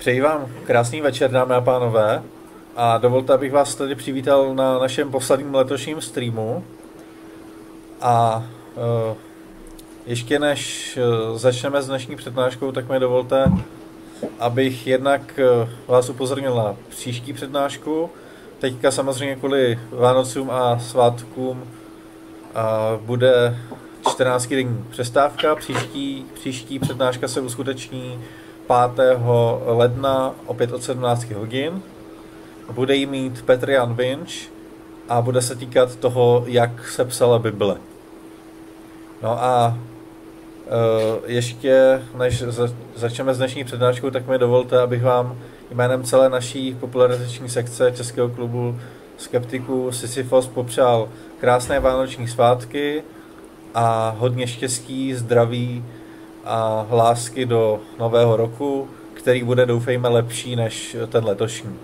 Přeji vám krásný večer, dámy a pánové, a dovolte, abych vás tady přivítal na našem posledním letošním streamu. A ještě než začneme s dnešní přednáškou, tak mi dovolte, abych jednak vás upozornil na příští přednášku. Teďka samozřejmě kvůli Vánocům a svátkům bude 14denní přestávka. Příští přednáška se uskuteční 5. ledna opět od 17 hodin. Bude jí mít Petr Jan Vinč a bude se týkat toho, jak se psala Bible. No a ještě než začneme s dnešní přednáškou, tak mi dovolte, abych vám jménem celé naší popularizační sekce Českého klubu skeptiků Sisyfos popřál krásné vánoční svátky a hodně štěstí, zdraví a lásky do nového roku, který bude, doufejme, lepší než ten letošní.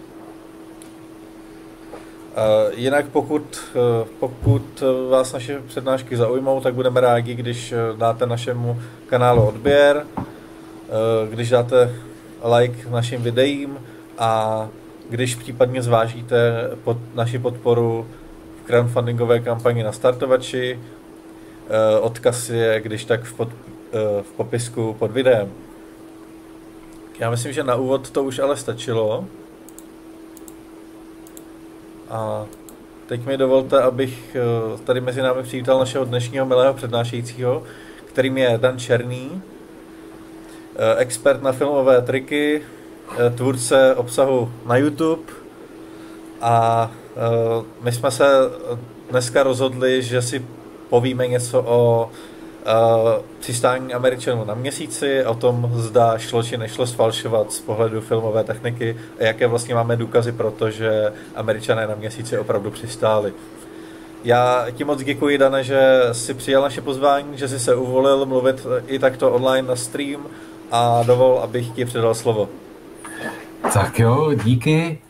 Jinak pokud vás naše přednášky zaujmou, tak budeme rádi, když dáte našemu kanálu odběr, když dáte like našim videím a když případně zvážíte naši podporu v crowdfundingové kampani na Startovači. Odkaz je když tak v popisku pod videem. Já myslím, že na úvod to už ale stačilo. A teď mi dovolte, abych tady mezi námi přivítal našeho dnešního milého přednášejícího, kterým je Dan Černý, expert na filmové triky, tvůrce obsahu na YouTube. A my jsme se dneska rozhodli, že si povíme něco o přistání Američanů na Měsíci, o tom, zda šlo či nešlo sfalšovat z pohledu filmové techniky a jaké vlastně máme důkazy pro to, že Američané na Měsíci opravdu přistáli. Já ti moc děkuji, Dane, že jsi přijal naše pozvání, že jsi se uvolil mluvit i takto online na stream a dovol, abych ti předal slovo. Tak jo, díky.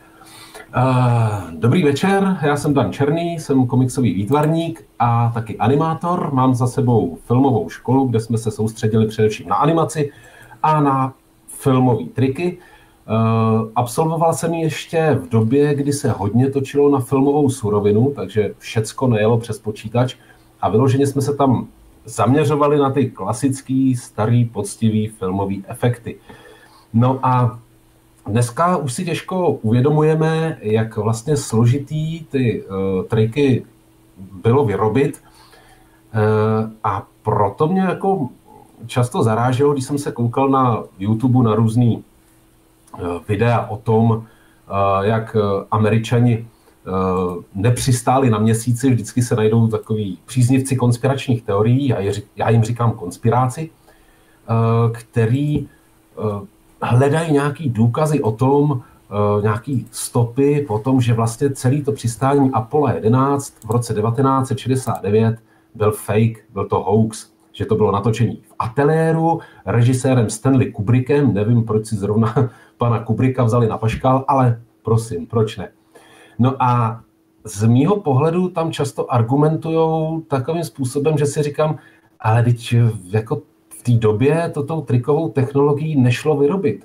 Dobrý večer, já jsem Dan Černý, jsem komiksový výtvarník a taky animátor. Mám za sebou filmovou školu, kde jsme se soustředili především na animaci a na filmové triky. Absolvoval jsem ji ještě v době, kdy se hodně točilo na filmovou surovinu, takže všecko nejelo přes počítač a vyloženě jsme se tam zaměřovali na ty klasický, starý, poctivý filmový efekty. No a dneska už si těžko uvědomujeme, jak vlastně složitý ty triky bylo vyrobit a proto mě jako často zaráželo, když jsem se koukal na YouTube na různý videa o tom, jak Američani nepřistáli na Měsíci, vždycky se najdou takový příznivci konspiračních teorií a já jim říkám konspiráci, který hledají nějaký důkazy o tom, nějaký stopy po tom, že vlastně celý to přistání Apollo 11 v roce 1969 byl fake, byl to hoax, že to bylo natočení v ateliéru režisérem Stanley Kubrickem, nevím, proč si zrovna pana Kubricka vzali na paškal, ale prosím, proč ne? No a z mýho pohledu tam často argumentujou takovým způsobem, že si říkám, ale teď jako v té době tou trikovou technologií nešlo vyrobit.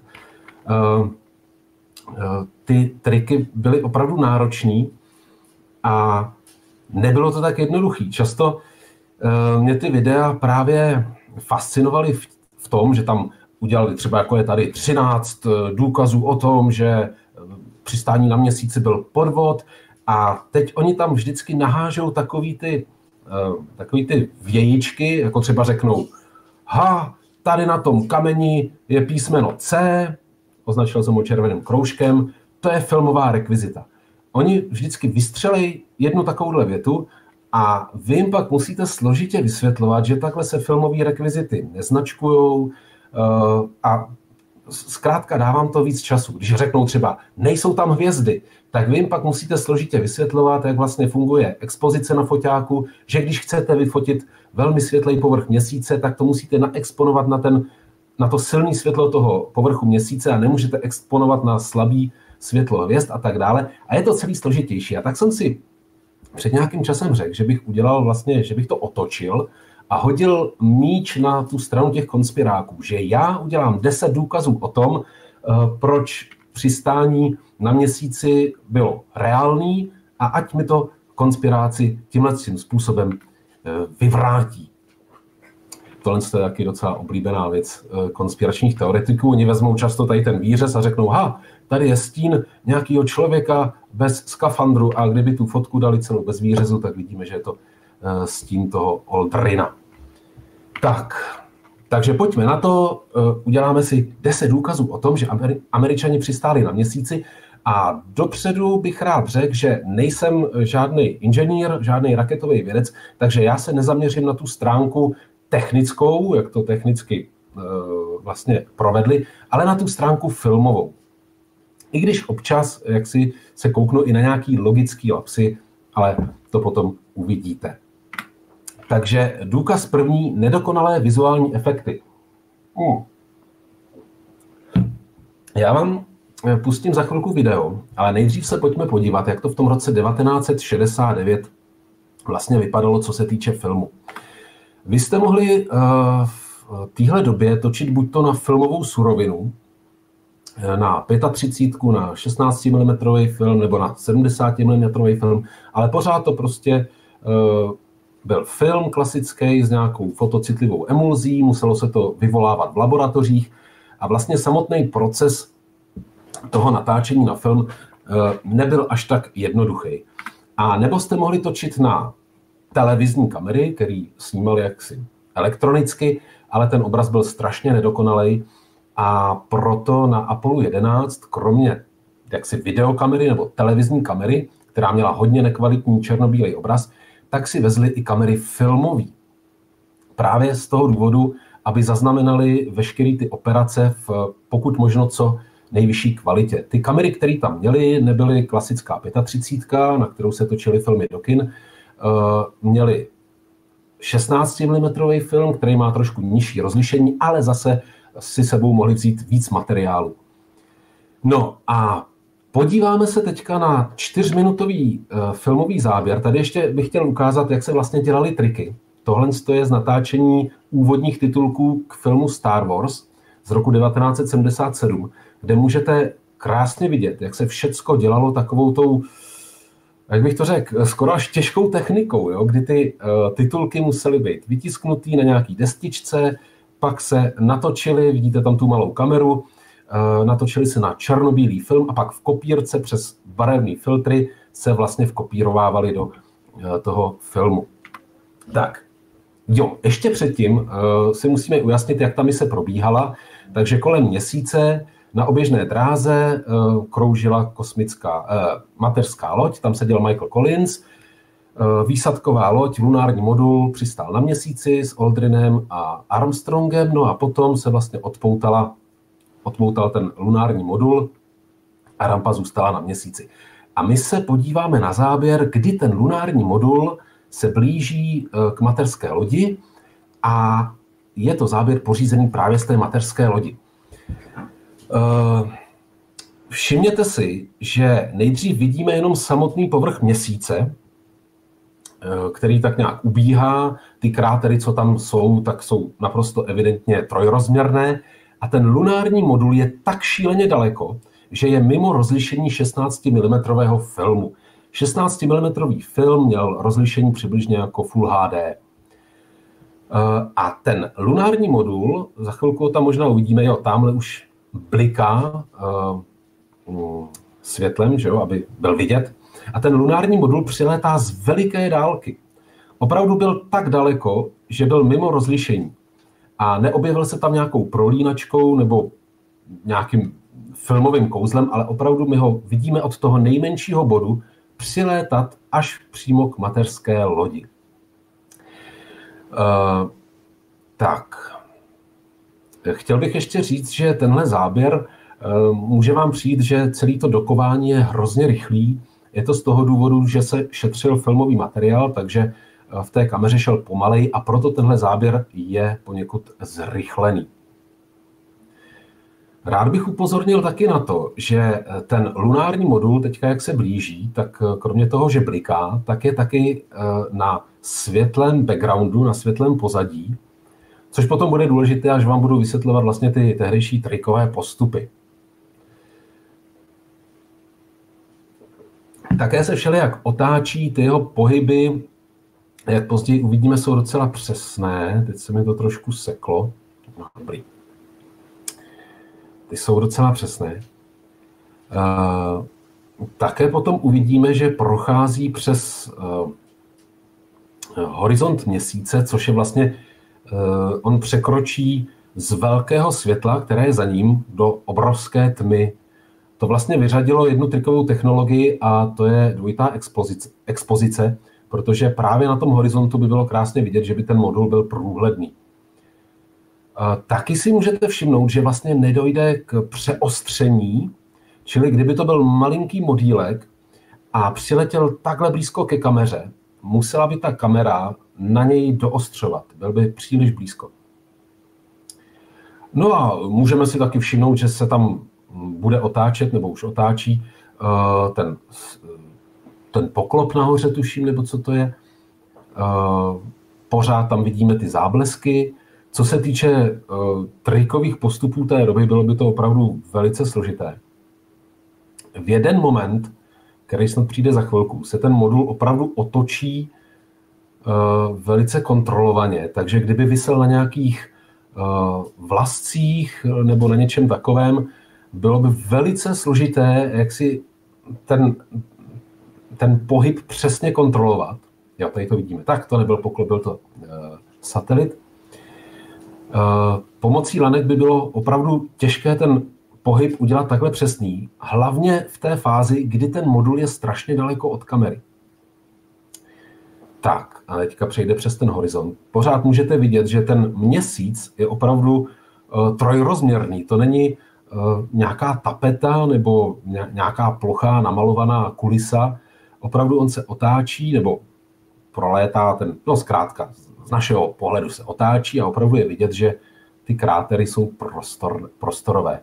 Ty triky byly opravdu náročné a nebylo to tak jednoduché. Často mě ty videa právě fascinovaly v tom, že tam udělali třeba, jako je tady 13 důkazů o tom, že přistání na Měsíci byl podvod a teď oni tam vždycky nahážou takový ty vějičky, jako třeba řeknou, tady na tom kameni je písmeno C, označil jsem ho červeným kroužkem, to je filmová rekvizita. Oni vždycky vystřelí jednu takovouhle větu a vy jim pak musíte složitě vysvětlovat, že takhle se filmové rekvizity neznačkujou a zkrátka dávám to víc času. Když řeknou třeba, nejsou tam hvězdy, tak vy jim pak musíte složitě vysvětlovat, jak vlastně funguje expozice na foťáku, že když chcete vyfotit velmi světlý povrch Měsíce, tak to musíte naexponovat na to silné světlo toho povrchu Měsíce a nemůžete exponovat na slabý světlo hvězd a tak dále. A je to celý složitější. A tak jsem si před nějakým časem řekl, že bych udělal vlastně, že bych to otočil a hodil míč na tu stranu těch konspiráků, že já udělám 10 důkazů o tom, proč přistání na Měsíci bylo reálný a ať mi to konspiráci tímhle způsobem vyvrátí. Tohle je taky docela oblíbená věc konspiračních teoretiků. Oni vezmou často tady ten výřez a řeknou, tady je stín nějakého člověka bez skafandru a kdyby tu fotku dali celou bez výřezu, tak vidíme, že je to stín toho Aldrina. Takže pojďme na to, uděláme si 10 důkazů o tom, že Američani přistáli na Měsíci a dopředu bych rád řekl, že nejsem žádný inženýr, žádný raketový vědec, takže já se nezaměřím na tu stránku technickou, jak to technicky vlastně provedli, ale na tu stránku filmovou. I když občas, jak si se kouknu i na nějaký logický lapsy, ale to potom uvidíte. Takže důkaz první, nedokonalé vizuální efekty. Já vám pustím za chvilku video, ale nejdřív se pojďme podívat, jak to v tom roce 1969 vlastně vypadalo, co se týče filmu. Vy jste mohli v téhle době točit buď to na filmovou surovinu, na 35, na 16 mm film nebo na 70 mm film, ale pořád to prostě byl film klasický s nějakou fotocitlivou emulzí, muselo se to vyvolávat v laboratořích a vlastně samotný proces toho natáčení na film nebyl až tak jednoduchý. A nebo jste mohli točit na televizní kamery, který snímaly jaksi elektronicky, ale ten obraz byl strašně nedokonalej a proto na Apollo 11, kromě jaksi videokamery nebo televizní kamery, která měla hodně nekvalitní černobílej obraz, tak si vezli i kamery filmové. Právě z toho důvodu, aby zaznamenali veškeré ty operace v pokud možno co nejvyšší kvalitě. Ty kamery, které tam měly, nebyly klasická 35, na kterou se točily filmy do kin, měli 16 mm film, který má trošku nižší rozlišení, ale zase si sebou mohli vzít víc materiálu. No a podíváme se teďka na 4minutový filmový záběr. Tady ještě bych chtěl ukázat, jak se vlastně dělaly triky. Tohle je z natáčení úvodních titulků k filmu Star Wars z roku 1977, kde můžete krásně vidět, jak se všecko dělalo takovou tou, jak bych to řekl, skoro až těžkou technikou, jo? Kdy ty titulky musely být vytisknutý na nějaký destičce, pak se natočili, vidíte tam tu malou kameru, natočili se na černobílý film a pak v kopírce přes barevné filtry se vlastně vkopírovávali do toho filmu. Tak, jo, ještě předtím si musíme ujasnit, jak ta mise probíhala. Takže kolem Měsíce na oběžné dráze kroužila kosmická mateřská loď, tam seděl Michael Collins, výsadková loď, lunární modul přistál na Měsíci s Aldrinem a Armstrongem, no a potom se vlastně odpoutal ten lunární modul a rampa zůstala na Měsíci. A my se podíváme na záběr, kdy ten lunární modul se blíží k mateřské lodi a je to záběr pořízený právě z té mateřské lodi. Všimněte si, že nejdřív vidíme jenom samotný povrch Měsíce, který tak nějak ubíhá. Ty krátery, co tam jsou, tak jsou naprosto evidentně trojrozměrné. A ten lunární modul je tak šíleně daleko, že je mimo rozlišení 16 mm filmu. 16 mm film měl rozlišení přibližně jako Full HD. A ten lunární modul, za chvilku tam možná uvidíme, jo, tamhle už bliká světlem, že jo, aby byl vidět. A ten lunární modul přilétá z veliké dálky. Opravdu byl tak daleko, že byl mimo rozlišení. A neobjevil se tam nějakou prolínačkou nebo nějakým filmovým kouzlem, ale opravdu my ho vidíme od toho nejmenšího bodu přilétat až přímo k mateřské lodi. Tak. Chtěl bych ještě říct, že tenhle záběr může vám přijít, že celý to dokování je hrozně rychlý. Je to z toho důvodu, že se šetřil filmový materiál, takže v té kameře šel pomalej a proto tenhle záběr je poněkud zrychlený. Rád bych upozornil taky na to, že ten lunární modul teďka, jak se blíží, tak kromě toho, že bliká, tak je taky na světlém backgroundu, na světlém pozadí, což potom bude důležité, až vám budu vysvětlovat vlastně ty tehdejší trikové postupy. Také se všelijak otáčí, ty jeho pohyby, jak později uvidíme, jsou docela přesné. Teď se mi to trošku seklo. No, dobrý. Ty jsou docela přesné. Také potom uvidíme, že prochází přes horizont měsíce, což je vlastně, on překročí z velkého světla, které je za ním, do obrovské tmy. To vlastně vyřadilo jednu trikovou technologii a to je dvojitá expozice, protože právě na tom horizontu by bylo krásně vidět, že by ten modul byl průhledný. Taky si můžete všimnout, že vlastně nedojde k přeostření, čili kdyby to byl malinký modílek a přiletěl takhle blízko ke kameře, musela by ta kamera na něj doostřovat, byl by příliš blízko. No a můžeme si taky všimnout, že se tam bude otáčet, nebo už otáčí ten poklop nahoře, tuším, nebo co to je. Pořád tam vidíme ty záblesky. Co se týče trikových postupů té doby, bylo by to opravdu velice složité. V jeden moment, který snad přijde za chvilku, se ten modul opravdu otočí velice kontrolovaně, takže kdyby visel na nějakých vlascích nebo na něčem takovém, bylo by velice složité, jak si ten pohyb přesně kontrolovat. Jo, tady to vidíme. Tak, to nebyl poklop, byl to satelit. Pomocí lanek by bylo opravdu těžké ten pohyb udělat takhle přesný, hlavně v té fázi, kdy ten modul je strašně daleko od kamery. Tak, a teďka přejde přes ten horizont. Pořád můžete vidět, že ten měsíc je opravdu trojrozměrný. To není nějaká tapeta nebo nějaká plochá namalovaná kulisa. Opravdu on se otáčí nebo prolétá zkrátka z našeho pohledu se otáčí a opravdu je vidět, že ty krátery jsou prostorové.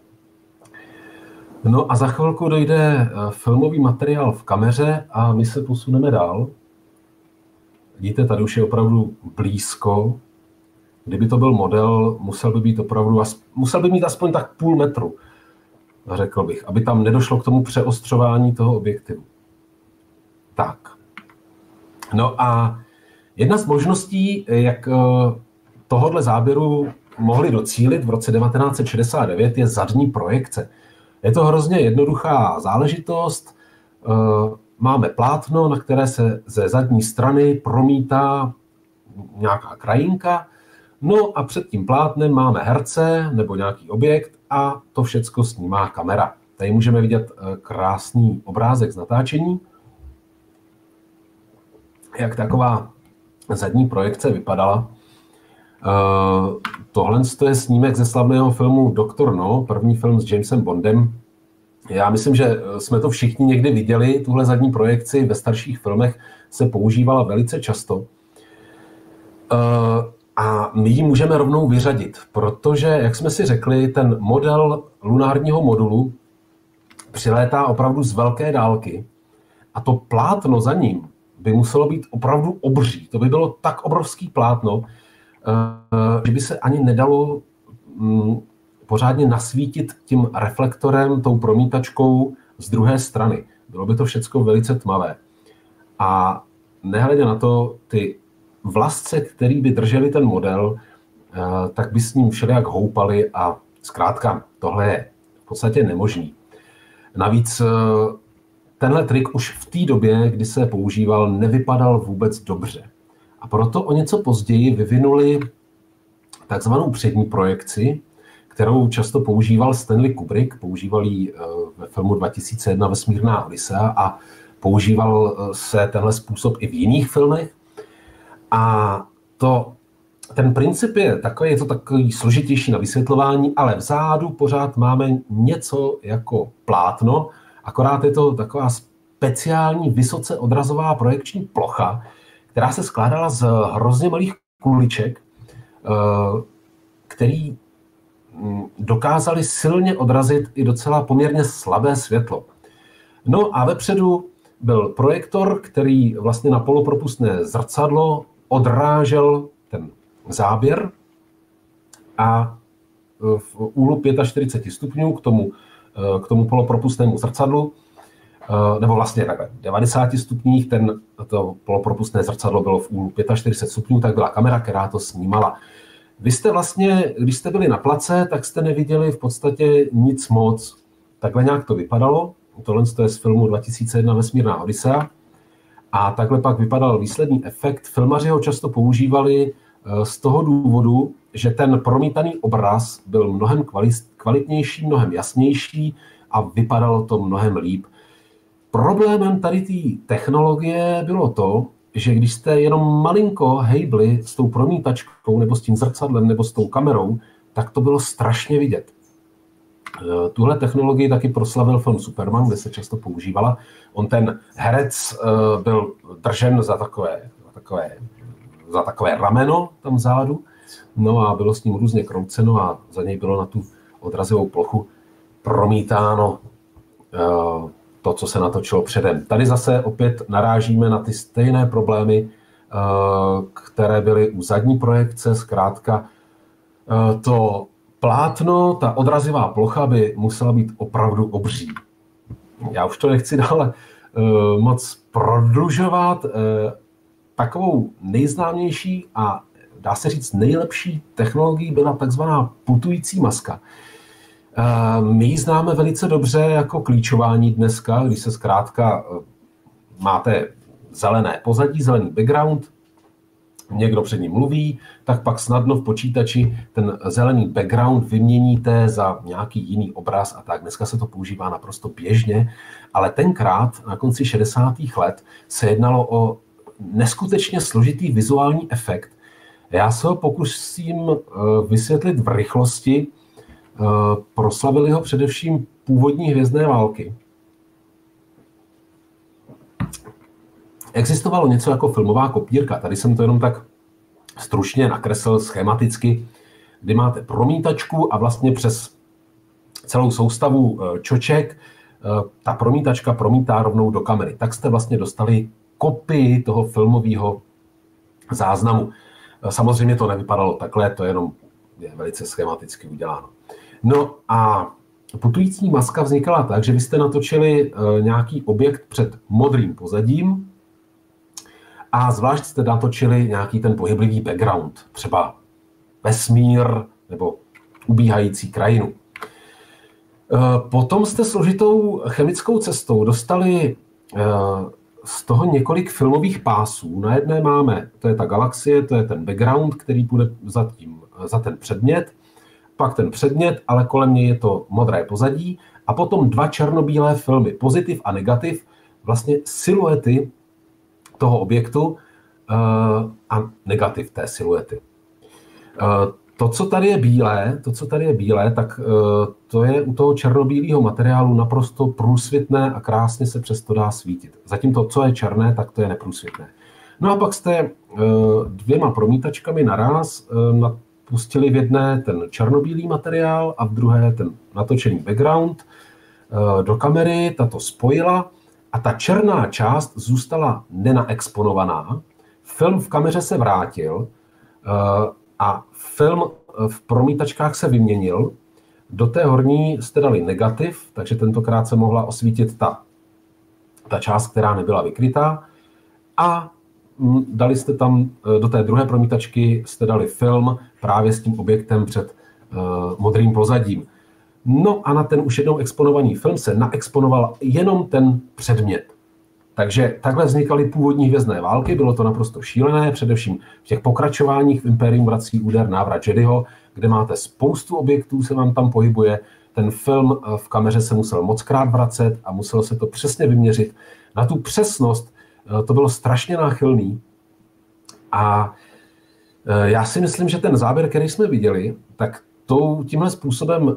No a za chvilku dojde filmový materiál v kameře a my se posuneme dál. Vidíte, tady už je opravdu blízko. Kdyby to byl model, musel by mít aspoň tak půl metru, řekl bych, aby tam nedošlo k tomu přeostřování toho objektivu. Tak. No a jedna z možností, jak tohohle záběru mohli docílit v roce 1969, je zadní projekce. Je to hrozně jednoduchá záležitost. Máme plátno, na které se ze zadní strany promítá nějaká krajinka, no a před tím plátnem máme herce nebo nějaký objekt a to všecko snímá kamera. Tady můžeme vidět krásný obrázek z natáčení, jak taková zadní projekce vypadala. Tohle je snímek ze slavného filmu Doktor No, první film s Jamesem Bondem. Já myslím, že jsme to všichni někdy viděli, tuhle zadní projekci ve starších filmech se používala velice často. A my ji můžeme rovnou vyřadit, protože, jak jsme si řekli, ten model lunárního modulu přilétá opravdu z velké dálky a to plátno za ním by muselo být opravdu obří. To by bylo tak obrovský plátno, že by se ani nedalo pořádně nasvítit tím reflektorem, tou promítačkou z druhé strany. Bylo by to všecko velice tmavé. A nehledě na to, ty vlasce, který by drželi ten model, tak by s ním všelijak houpali a zkrátka tohle je v podstatě nemožný. Navíc tenhle trik už v té době, kdy se používal, nevypadal vůbec dobře. A proto o něco později vyvinuli takzvanou přední projekci, kterou často používal Stanley Kubrick, používal ji ve filmu 2001 Vesmírná Odisea a používal se tenhle způsob i v jiných filmech. A ten princip je to takový složitější na vysvětlování, ale vzadu pořád máme něco jako plátno, akorát je to taková speciální vysoce odrazová projekční plocha, která se skládala z hrozně malých kuliček, který dokázali silně odrazit i docela poměrně slabé světlo. No a vepředu byl projektor, který vlastně na polopropustné zrcadlo odrážel ten záběr a v úhlu 45 stupňů k tomu polopropustnému zrcadlu nebo vlastně takhle, v 90 stupních, to polopropustné zrcadlo bylo v 45 stupňů, tak byla kamera, která to snímala. Vy jste vlastně, když jste byli na place, tak jste neviděli v podstatě nic moc. Takhle nějak to vypadalo. Tohle je z filmu 2001 Vesmírná Odyssea. A takhle pak vypadal výsledný efekt. Filmaři ho často používali z toho důvodu, že ten promítaný obraz byl mnohem kvalitnější, mnohem jasnější a vypadalo to mnohem líp. Problémem tady té technologie bylo to, že když jste jenom malinko hejbli s tou promítačkou nebo s tím zrcadlem nebo s tou kamerou, tak to bylo strašně vidět. Tuhle technologii taky proslavil film Superman, kde se často používala. On ten herec byl držen za takové rameno tam vzadu, no a bylo s ním různě krouceno a za něj bylo na tu odrazovou plochu promítáno to, co se natočilo předem. Tady zase opět narážíme na ty stejné problémy, které byly u zadní projekce. Zkrátka to plátno, ta odrazivá plocha by musela být opravdu obří. Já už to nechci dále moc prodlužovat. Takovou nejznámější a dá se říct nejlepší technologií byla takzvaná putující maska. My ji známe velice dobře jako klíčování dneska, když se zkrátka máte zelené pozadí, zelený background, někdo před ním mluví, tak pak snadno v počítači ten zelený background vyměníte za nějaký jiný obraz a tak. Dneska se to používá naprosto běžně, ale tenkrát na konci 60. let se jednalo o neskutečně složitý vizuální efekt. Já se ho pokusím vysvětlit v rychlosti. Proslavili ho především původní Hvězdné války. Existovalo něco jako filmová kopírka. Tady jsem to jenom tak stručně nakreslil schematicky, kdy máte promítačku a vlastně přes celou soustavu čoček ta promítačka promítá rovnou do kamery. Tak jste vlastně dostali kopii toho filmového záznamu. Samozřejmě to nevypadalo takhle, to jenom je velice schematicky uděláno. No a putující maska vznikala tak, že vy jste natočili nějaký objekt před modrým pozadím a zvlášť jste natočili nějaký ten pohyblivý background, třeba vesmír nebo ubíhající krajinu. Potom jste složitou chemickou cestou dostali z toho několik filmových pásů. Na jedné máme, to je ta galaxie, to je ten background, který půjde za ten předmět, pak ten předmět, ale kolem něj je to modré pozadí a potom dva černobílé filmy, pozitiv a negativ, vlastně siluety toho objektu a negativ té siluety. To, co tady je bílé, tak to je u toho černobílého materiálu naprosto průsvitné a krásně se přesto dá svítit. Zatím to, co je černé, tak to je neprůsvitné. No a pak jste dvěma promítačkami naraz pustili v jedné ten černobílý materiál a v druhé ten natočený background do kamery, ta to spojila a ta černá část zůstala nenaexponovaná. Film v kameře se vrátil a film v promítačkách se vyměnil. Do té horní jste dali negativ, takže tentokrát se mohla osvítit ta část, která nebyla vykrytá. A dali jste tam, do té druhé promítačky jste dali film právě s tím objektem před modrým pozadím. No a na ten už jednou exponovaný film se naexponoval jenom ten předmět. Takže takhle vznikaly původní Hvězdné války, bylo to naprosto šílené, především v těch pokračováních v Imperium vrací úder, návrat Jediho, kde máte spoustu objektů, se vám tam pohybuje. Ten film v kameře se musel mockrát vracet a muselo se to přesně vyměřit. Na tu přesnost to bylo strašně náchylný. A já si myslím, že ten záběr, který jsme viděli, tak tímhle způsobem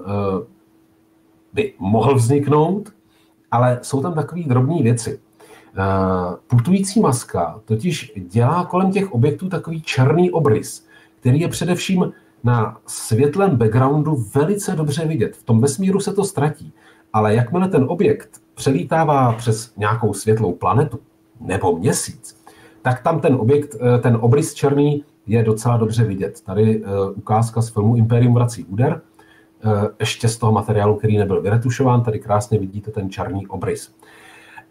by mohl vzniknout, ale jsou tam takové drobné věci. Putující maska totiž dělá kolem těch objektů takový černý obrys, který je především na světlém backgroundu velice dobře vidět. V tom vesmíru se to ztratí, ale jakmile ten objekt přelítává přes nějakou světlou planetu nebo měsíc, tak tam ten objekt, ten obrys černý je docela dobře vidět. Tady ukázka z filmu Imperium vrací úder, ještě z toho materiálu, který nebyl vyretušován, tady krásně vidíte ten černý obrys.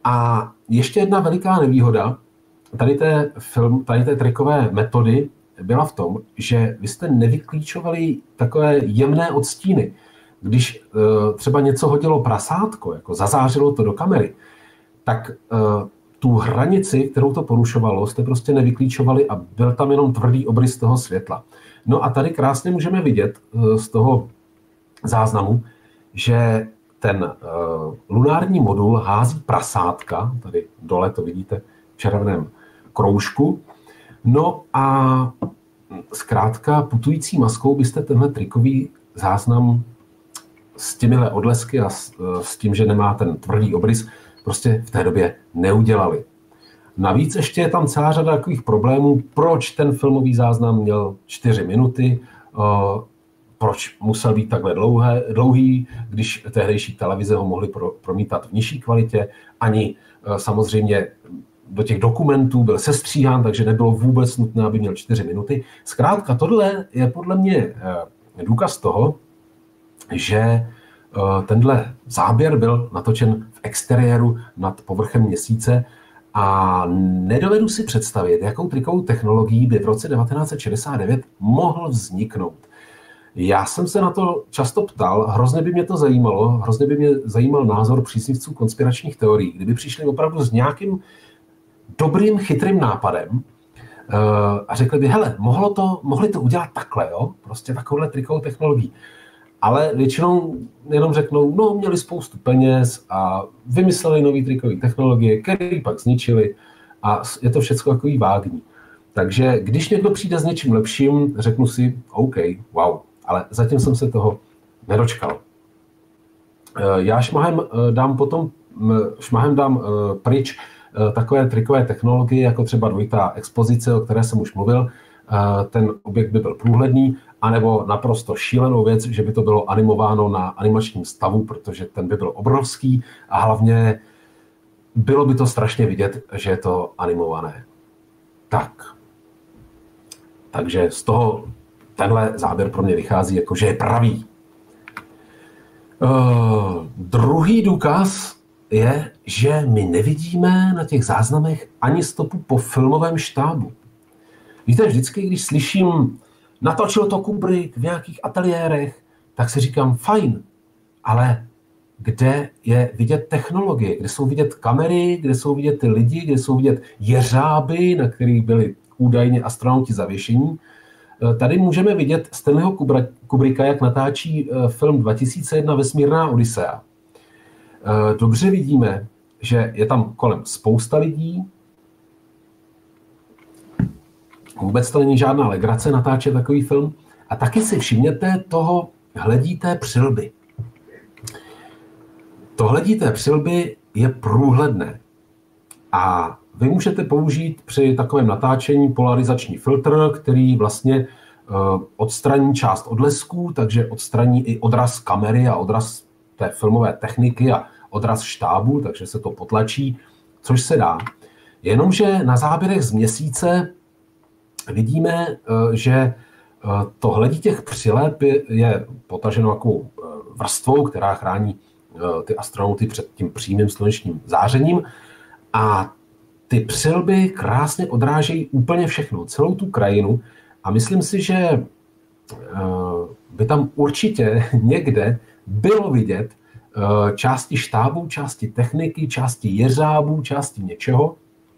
A ještě jedna veliká nevýhoda tady té trikové metody byla v tom, že vy jste nevyklíčovali takové jemné odstíny. Když třeba něco hodilo prasátko, jako zazářilo to do kamery, tak tu hranici, kterou to porušovalo, jste prostě nevyklíčovali a byl tam jenom tvrdý obrys toho světla. No a tady krásně můžeme vidět z toho záznamu, že ten lunární modul hází prasátka, tady dole to vidíte v červeném kroužku, no a zkrátka putující maskou byste tenhle trikový záznam s těmihle odlesky a s tím, že nemá ten tvrdý obrys, prostě v té době neudělali. Navíc ještě je tam celá řada takových problémů, proč ten filmový záznam měl 4 minuty, proč musel být takhle dlouhý, když tehdejší televize ho mohly promítat v nižší kvalitě, ani samozřejmě do těch dokumentů byl sestříhán, takže nebylo vůbec nutné, aby měl 4 minuty. Zkrátka, tohle je podle mě důkaz toho, že tenhle záběr byl natočen v exteriéru nad povrchem měsíce a nedovedu si představit, jakou trikovou technologií by v roce 1969 mohl vzniknout. Já jsem se na to často ptal, hrozně by mě to zajímalo, hrozně by mě zajímal názor příznivců konspiračních teorií, kdyby přišli opravdu s nějakým dobrým, chytrým nápadem a řekli by, hele, mohli to udělat takhle, jo? Prostě takovouhle trikovou technologií. Ale většinou jenom řeknou, no, měli spoustu peněz a vymysleli nový trikový technologie, které pak zničili a je to všechno takový vágní. Takže když někdo přijde s něčím lepším, řeknu si, OK, wow, ale zatím jsem se toho nedočkal. Já šmahem dám pryč takové trikové technologie, jako třeba dvojitá expozice, o které jsem už mluvil. Ten objekt by byl průhledný, anebo naprosto šílenou věc, že by to bylo animováno na animačním stavu, protože ten by byl obrovský a hlavně bylo by to strašně vidět, že je to animované. Takže z toho tenhle záběr pro mě vychází jako, že je pravý. Druhý důkaz je, že my nevidíme na těch záznamech ani stopu po filmovém štábu. Víte, vždycky, když slyším, natočil to Kubrick v nějakých ateliérech, tak si říkám, fajn, ale kde je vidět technologie, kde jsou vidět kamery, kde jsou vidět ty lidi, kde jsou vidět jeřáby, na kterých byli údajně astronauti zavěšení. Tady můžeme vidět Stanleyho Kubricka, jak natáčí film 2001 Vesmírná Odysea. Dobře vidíme, že je tam kolem spousta lidí. Vůbec to není žádná legrace natáčet takový film. A taky si všimněte toho hledíté přilby. To hledíté přilby je průhledné. A vy můžete použít při takovém natáčení polarizační filtr, který vlastně odstraní část odlesků, takže odstraní i odraz kamery a odraz té filmové techniky a odraz štábu, takže se to potlačí, což se dá. Jenomže na záběrech z Měsíce vidíme, že to hledí těch přileb je potaženo takovou vrstvou, která chrání ty astronauty před tím přímým slunečním zářením a ty přilby krásně odrážejí úplně všechno, celou tu krajinu a myslím si, že by tam určitě někde bylo vidět části štábu, části techniky, části jeřábů, části něčeho,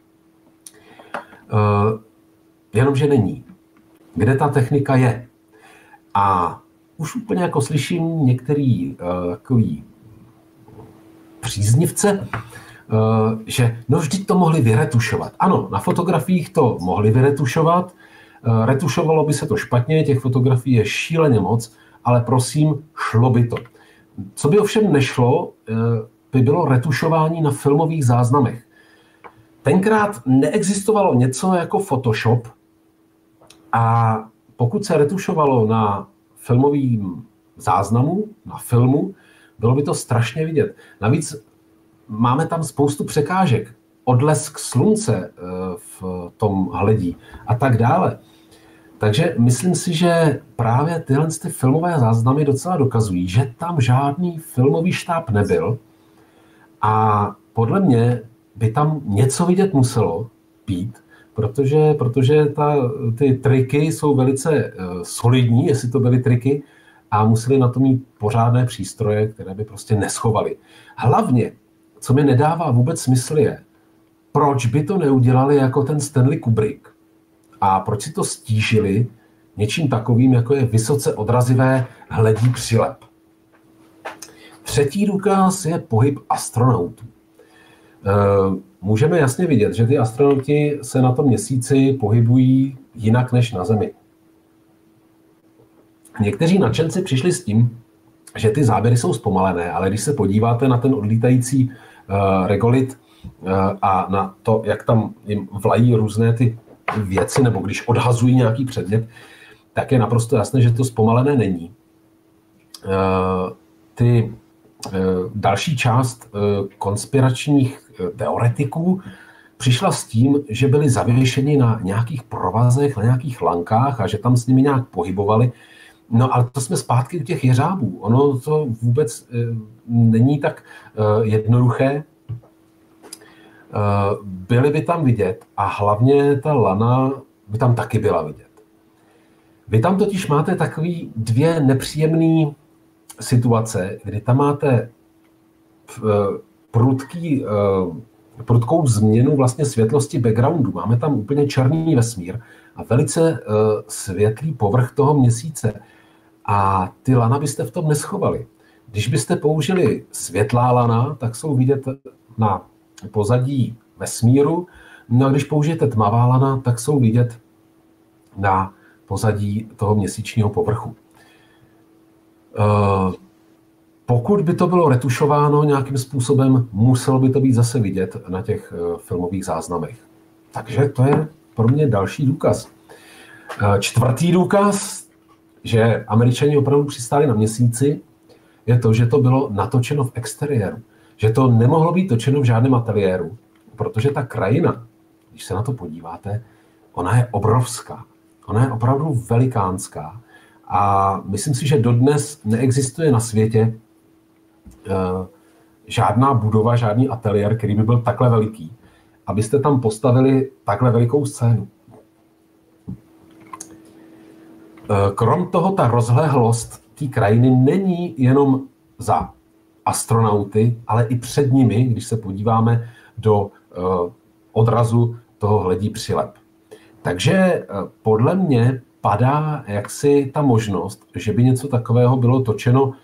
jenomže není. Kde ta technika je? A už úplně jako slyším některý takový příznivce, že no vždyť to mohli vyretušovat. Ano, na fotografiích to mohli vyretušovat, retušovalo by se to špatně, těch fotografií je šíleně moc, ale prosím, šlo by to. Co by ovšem nešlo, by bylo retušování na filmových záznamech. Tenkrát neexistovalo něco jako Photoshop a pokud se retušovalo na filmovým záznamu, na filmu, bylo by to strašně vidět. Navíc máme tam spoustu překážek. Odlesk slunce v tom hledí a tak dále. Takže myslím si, že právě tyhle filmové záznamy docela dokazují, že tam žádný filmový štáb nebyl a podle mě by tam něco vidět muselo být, protože ty triky jsou velice solidní, jestli to byly triky, a museli na to mít pořádné přístroje, které by prostě neschovali. Hlavně, co mi nedává vůbec smysl je, proč by to neudělali jako ten Stanley Kubrick a proč si to stížili něčím takovým, jako je vysoce odrazivé hledí přilep. Třetí důkaz je pohyb astronautů. Můžeme jasně vidět, že ty astronauti se na tom měsíci pohybují jinak než na Zemi. Někteří nadšenci přišli s tím, že ty záběry jsou zpomalené, ale když se podíváte na ten odlítající regolit a na to, jak tam jim vlají různé ty věci, nebo když odhazují nějaký předmět, tak je naprosto jasné, že to zpomalené není. Další část konspiračních teoretiků přišla s tím, že byli zavěšeni na nějakých provazech, na nějakých lankách a že tam s nimi nějak pohybovali. No ale to jsme zpátky u těch jeřábů. Ono to vůbec není tak jednoduché. Byly by tam vidět a hlavně ta lana by tam taky byla vidět. Vy tam totiž máte takový dvě nepříjemné situace, kdy tam máte prudkou změnu vlastně světlosti backgroundu. Máme tam úplně černý vesmír a velice světlý povrch toho měsíce. A ty lana byste v tom neschovali. Když byste použili světlá lana, tak jsou vidět na pozadí vesmíru. No a když použijete tmavá lana, tak jsou vidět na pozadí toho měsíčního povrchu. Pokud by to bylo retušováno nějakým způsobem, muselo by to být zase vidět na těch filmových záznamech. Takže to je pro mě další důkaz. Čtvrtý důkaz, že Američani opravdu přistáli na měsíci, je to, že to bylo natočeno v exteriéru. Že to nemohlo být točeno v žádném ateliéru, protože ta krajina, když se na to podíváte, ona je obrovská. Ona je opravdu velikánská. A myslím si, že dodnes neexistuje na světě žádná budova, žádný ateliér, který by byl takhle veliký, abyste tam postavili takhle velikou scénu. Krom toho, ta rozhlehlost té krajiny není jenom za astronauty, ale i před nimi, když se podíváme do odrazu toho hledí přilep. Takže podle mě padá jaksi ta možnost, že by něco takového bylo točeno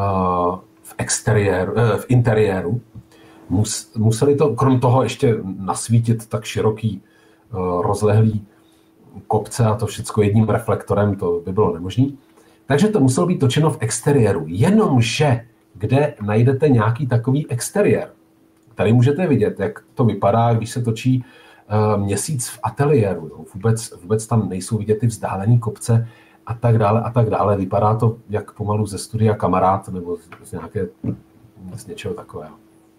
v interiéru. Museli to, krom toho, ještě nasvítit tak široký, rozlehlý kopce a to všechno jedním reflektorem, to by bylo nemožné. Takže to muselo být točeno v exteriéru. Jenomže, kde najdete nějaký takový exteriér, tady můžete vidět, jak to vypadá, když se točí měsíc v ateliéru. Jo. Vůbec tam nejsou vidět ty vzdálené kopce a tak dále a tak dále. Vypadá to jak pomalu ze studia Kamarád nebo z něčeho takového.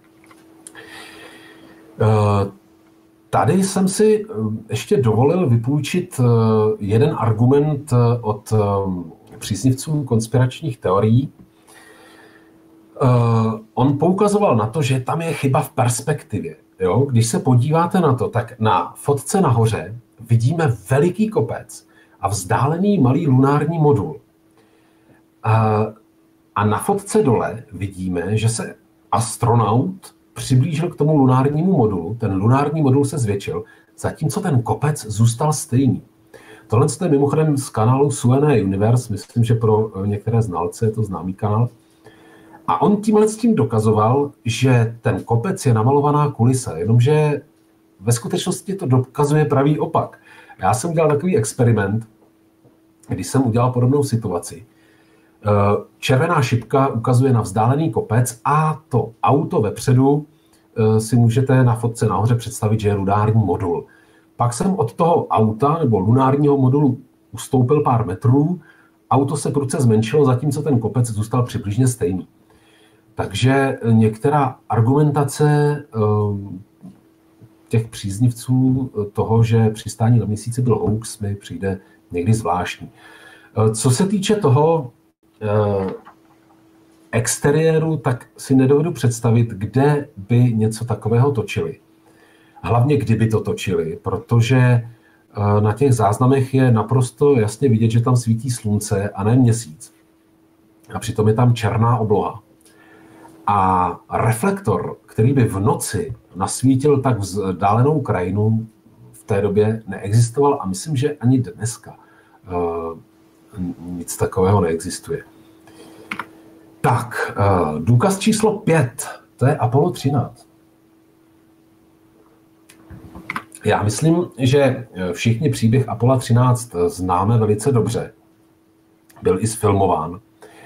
Tady jsem si ještě dovolil vypůjčit jeden argument od příznivců konspiračních teorií. On poukazoval na to, že tam je chyba v perspektivě. Jo? Když se podíváte na to, tak na fotce nahoře vidíme veliký kopec a vzdálený malý lunární modul. A na fotce dole vidíme, že se astronaut přiblížil k tomu lunárnímu modulu, ten lunární modul se zvětšil, zatímco ten kopec zůstal stejný. Tohle je mimochodem z kanálu Suene Universe, myslím, že pro některé znalce je to známý kanál. A on tímhle s tím dokazoval, že ten kopec je namalovaná kulisa, jenomže ve skutečnosti to dokazuje pravý opak. Já jsem udělal takový experiment, když jsem udělal podobnou situaci. Červená šipka ukazuje na vzdálený kopec a to auto vepředu si můžete na fotce nahoře představit, že je lunární modul. Pak jsem od toho auta nebo lunárního modulu ustoupil pár metrů, auto se prudce zmenšilo, zatímco ten kopec zůstal přibližně stejný. Takže některá argumentace těch příznivců toho, že přistání na měsíci byl hoax, mi přijde někdy zvláštní. Co se týče toho exteriéru, tak si nedovedu představit, kde by něco takového točili. hlavně kdyby to točili, protože na těch záznamech je naprosto jasně vidět, že tam svítí slunce a ne měsíc. A přitom je tam černá obloha. A reflektor, který by v noci nasvítil tak vzdálenou krajinu, v té době neexistoval a myslím, že ani dneska nic takového neexistuje. Tak, důkaz číslo 5, to je Apollo 13. Já myslím, že všichni příběh Apollo 13 známe velice dobře. Byl i sfilmován.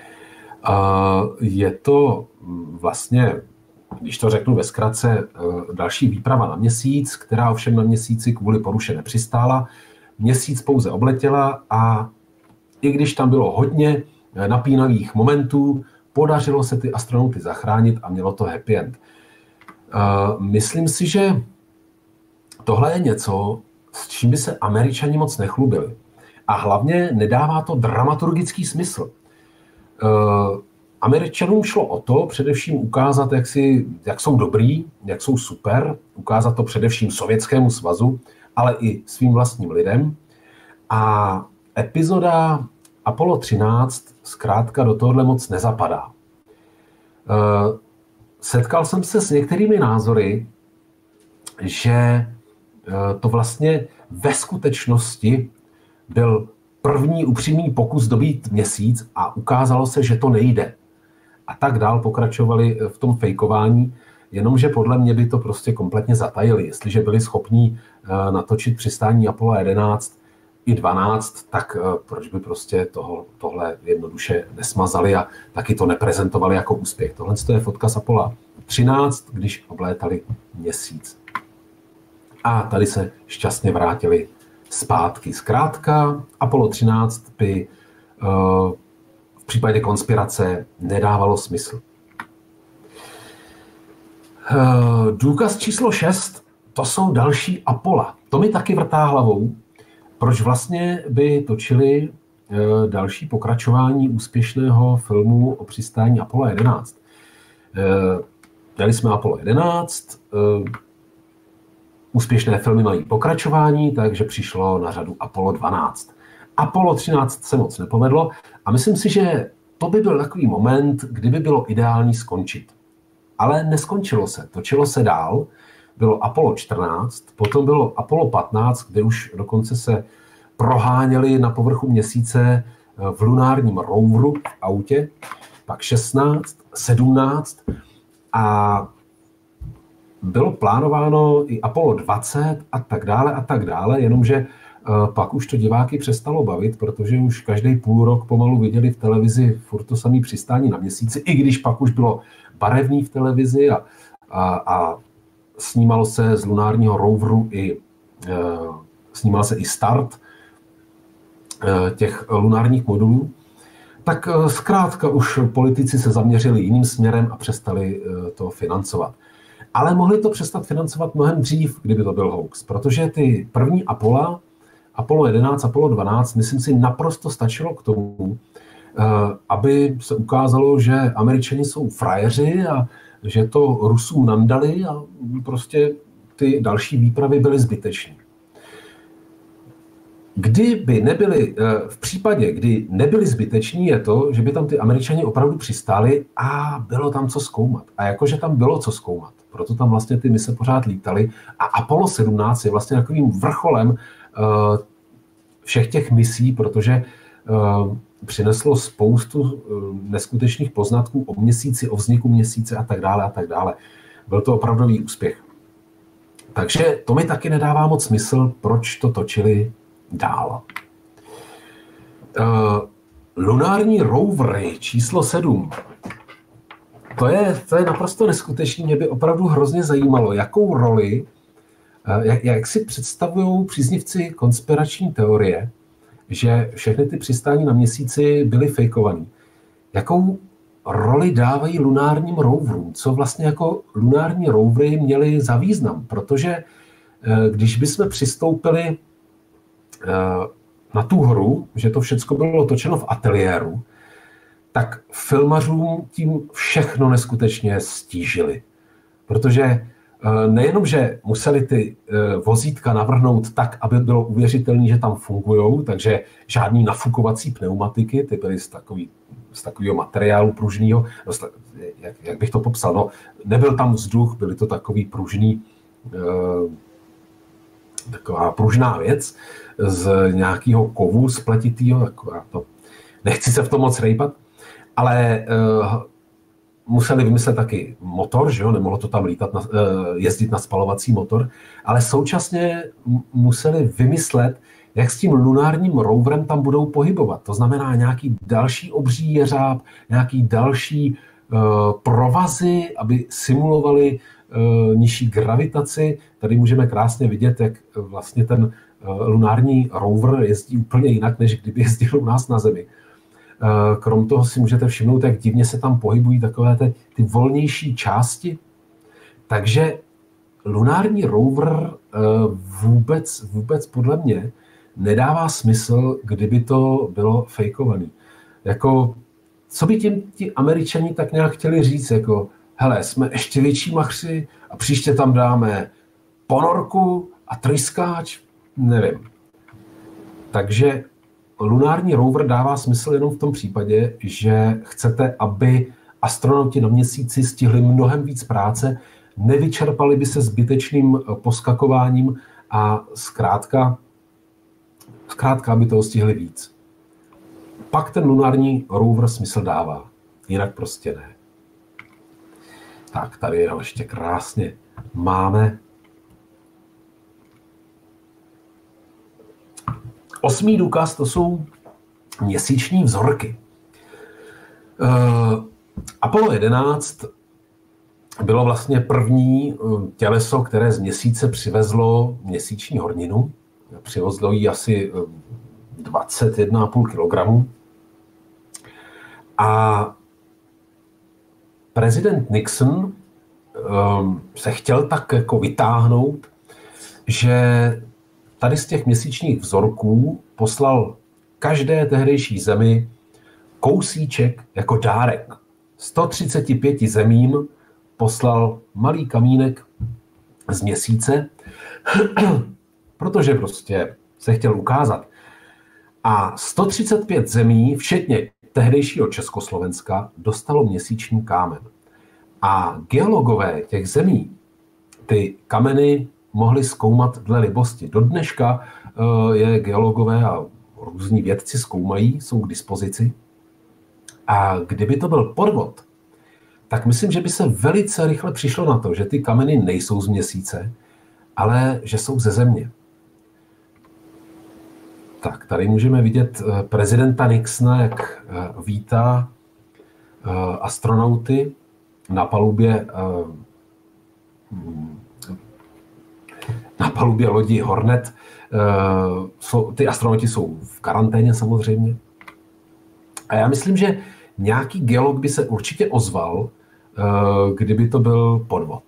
Je to vlastně, když to řeknu ve zkratce, další výprava na Měsíc, která ovšem na Měsíci kvůli poruše nepřistála. Měsíc pouze obletěla a i když tam bylo hodně napínavých momentů, podařilo se ty astronauty zachránit a mělo to happy end. Myslím si, že tohle je něco, s čím by se Američani moc nechlubili. A hlavně nedává to dramaturgický smysl. Američanům šlo o to především ukázat, jak jsou dobrý, jak jsou super, ukázat to především Sovětskému svazu, ale i svým vlastním lidem. A epizoda Apollo 13 zkrátka do tohohle moc nezapadá. Setkal jsem se s některými názory, že to vlastně ve skutečnosti byl první upřímný pokus dobít Měsíc a ukázalo se, že to nejde. A tak dál pokračovali v tom fejkování, jenomže podle mě by to prostě kompletně zatajili. Jestliže byli schopní natočit přistání Apollo 11 i 12, tak proč by prostě tohle jednoduše nesmazali a taky to neprezentovali jako úspěch. Tohle je fotka z Apollo 13, když oblétali Měsíc. A tady se šťastně vrátili zpátky. Zkrátka, Apollo 13 by v případě konspirace nedávalo smysl. Důkaz číslo 6, to jsou další Apollo. To mi taky vrtá hlavou, proč vlastně by točili další pokračování úspěšného filmu o přistání Apollo 11. Dali jsme Apollo 11, úspěšné filmy mají pokračování, takže přišlo na řadu Apollo 12. Apollo 13 se moc nepovedlo a myslím si, že to by byl takový moment, kdyby bylo ideální skončit. Ale neskončilo se, točilo se dál, bylo Apollo 14, potom bylo Apollo 15, kde už dokonce se proháněli na povrchu Měsíce v lunárním roveru v autě, pak 16, 17 a bylo plánováno i Apollo 20 a tak dále, jenomže pak už to diváky přestalo bavit, protože už každý půl rok pomalu viděli v televizi furt to samé přistání na Měsíci, i když pak už bylo barevný v televizi a snímalo se z lunárního roveru snímal se i start těch lunárních modulů, tak zkrátka už politici se zaměřili jiným směrem a přestali to financovat. Ale mohli to přestat financovat mnohem dřív, kdyby to byl hoax, protože ty první Apollo 11, Apollo 12, myslím si, naprosto stačilo k tomu, aby se ukázalo, že Američani jsou frajeři a že to Rusům nandali a prostě ty další výpravy byly zbytečné. V případě, kdy nebyli zbyteční, je to, že by tam ty Američani opravdu přistáli a bylo tam co zkoumat. A jakože tam bylo co zkoumat, proto tam vlastně ty mise pořád lítaly a Apollo 17 je vlastně takovým vrcholem všech těch misí, protože přineslo spoustu neskutečných poznatků o Měsíci, o vzniku Měsíce a tak dále a tak dále. Byl to opravdový úspěch. Takže to mi taky nedává moc smysl, proč to točili dál. Lunární rovery číslo 7. To je naprosto neskutečné. Mě by opravdu hrozně zajímalo, jakou roli, jak si představují příznivci konspirační teorie, že všechny ty přistání na Měsíci byly fejkovaný. Jakou roli dávají lunárním roverům? Co vlastně jako lunární rovery měly za význam? Protože když bychom přistoupili na tu hru, že to všechno bylo točeno v ateliéru, tak filmařům tím všechno neskutečně stížili. Protože nejenom, že museli ty vozítka navrhnout tak, aby bylo uvěřitelné, že tam fungují, takže žádný nafukovací pneumatiky, ty byly z takového materiálu pružného, jak bych to popsal, no, nebyl tam vzduch, byly to takový pružný, taková pružná věc z nějakého kovu spletitýho, nechci se v tom moc rejpat, ale museli vymyslet taky motor, že jo, nemohlo to tam jezdit na spalovací motor, ale současně museli vymyslet, jak s tím lunárním roverem tam budou pohybovat. To znamená nějaký další obří jeřáb, nějaký další provazy, aby simulovali nižší gravitaci. Tady můžeme krásně vidět, jak vlastně ten lunární rover jezdí úplně jinak, než kdyby jezdil u nás na Zemi. Krom toho si můžete všimnout, jak divně se tam pohybují takové ty volnější části. Takže lunární rover vůbec podle mě nedává smysl, kdyby to bylo fejkovaný. Jako, co by tím ti Američani tak nějak chtěli říct, jako hele, jsme ještě větší machři a příště tam dáme ponorku a tryskáč, nevím. Takže lunární rover dává smysl jenom v tom případě, že chcete, aby astronauti na měsíci stihli mnohem víc práce, nevyčerpali by se zbytečným poskakováním a zkrátka aby toho stihli víc. Pak ten lunární rover smysl dává, jinak prostě ne. Tak, tady ho ještě krásně máme. 8. důkaz, to jsou měsíční vzorky. Apollo 11 bylo vlastně první těleso, které z měsíce přivezlo měsíční horninu. Přivezlo jí asi 21,5 kg. A prezident Nixon se chtěl tak jako vytáhnout, že tady z těch měsíčních vzorků poslal každé tehdejší zemi kousíček jako dárek. 135 zemím poslal malý kamínek z měsíce, protože prostě se chtěl ukázat. A 135 zemí, včetně tehdejšího Československa, dostalo měsíční kámen. A geologové těch zemí ty kameny mohli zkoumat dle libosti. Do dneška je geologové a různí vědci zkoumají, jsou k dispozici. A kdyby to byl podvod, tak myslím, že by se velice rychle přišlo na to, že ty kameny nejsou z měsíce, ale že jsou ze Země. Tak, tady můžeme vidět prezidenta Nixona, jak vítá astronauty na palubě lodi Hornet. Ty astronauti jsou v karanténě samozřejmě. A já myslím, že nějaký geolog by se určitě ozval, kdyby to byl podvod.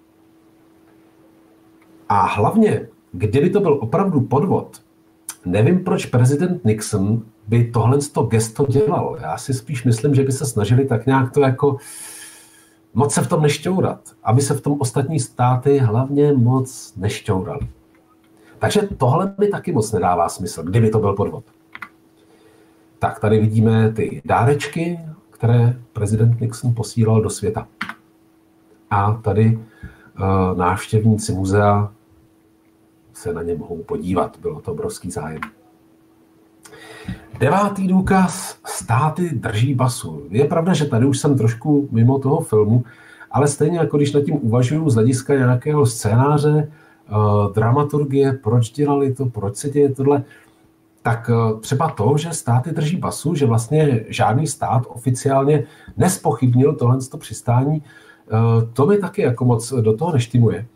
A hlavně, kdyby to byl opravdu podvod, nevím, proč prezident Nixon by tohle gesto dělal. Já si spíš myslím, že by se snažili tak nějak to jako moc se v tom nešťourat, aby se v tom ostatní státy hlavně moc nešťourali. Takže tohle mi taky moc nedává smysl, kdyby to byl podvod. Tak tady vidíme ty dárečky, které prezident Nixon posílal do světa. A tady návštěvníci muzea se na ně mohou podívat. Bylo to obrovský zájem. 9. důkaz. Státy drží basu. Je pravda, že tady už jsem trošku mimo toho filmu, ale stejně jako když nad tím uvažuju z hlediska nějakého scénáře, dramaturgie, proč dělali to, proč se děje tohle, tak třeba to, že státy drží basu, že vlastně žádný stát oficiálně nespochybnil tohle přistání, to mi taky jako moc do toho neštimuje.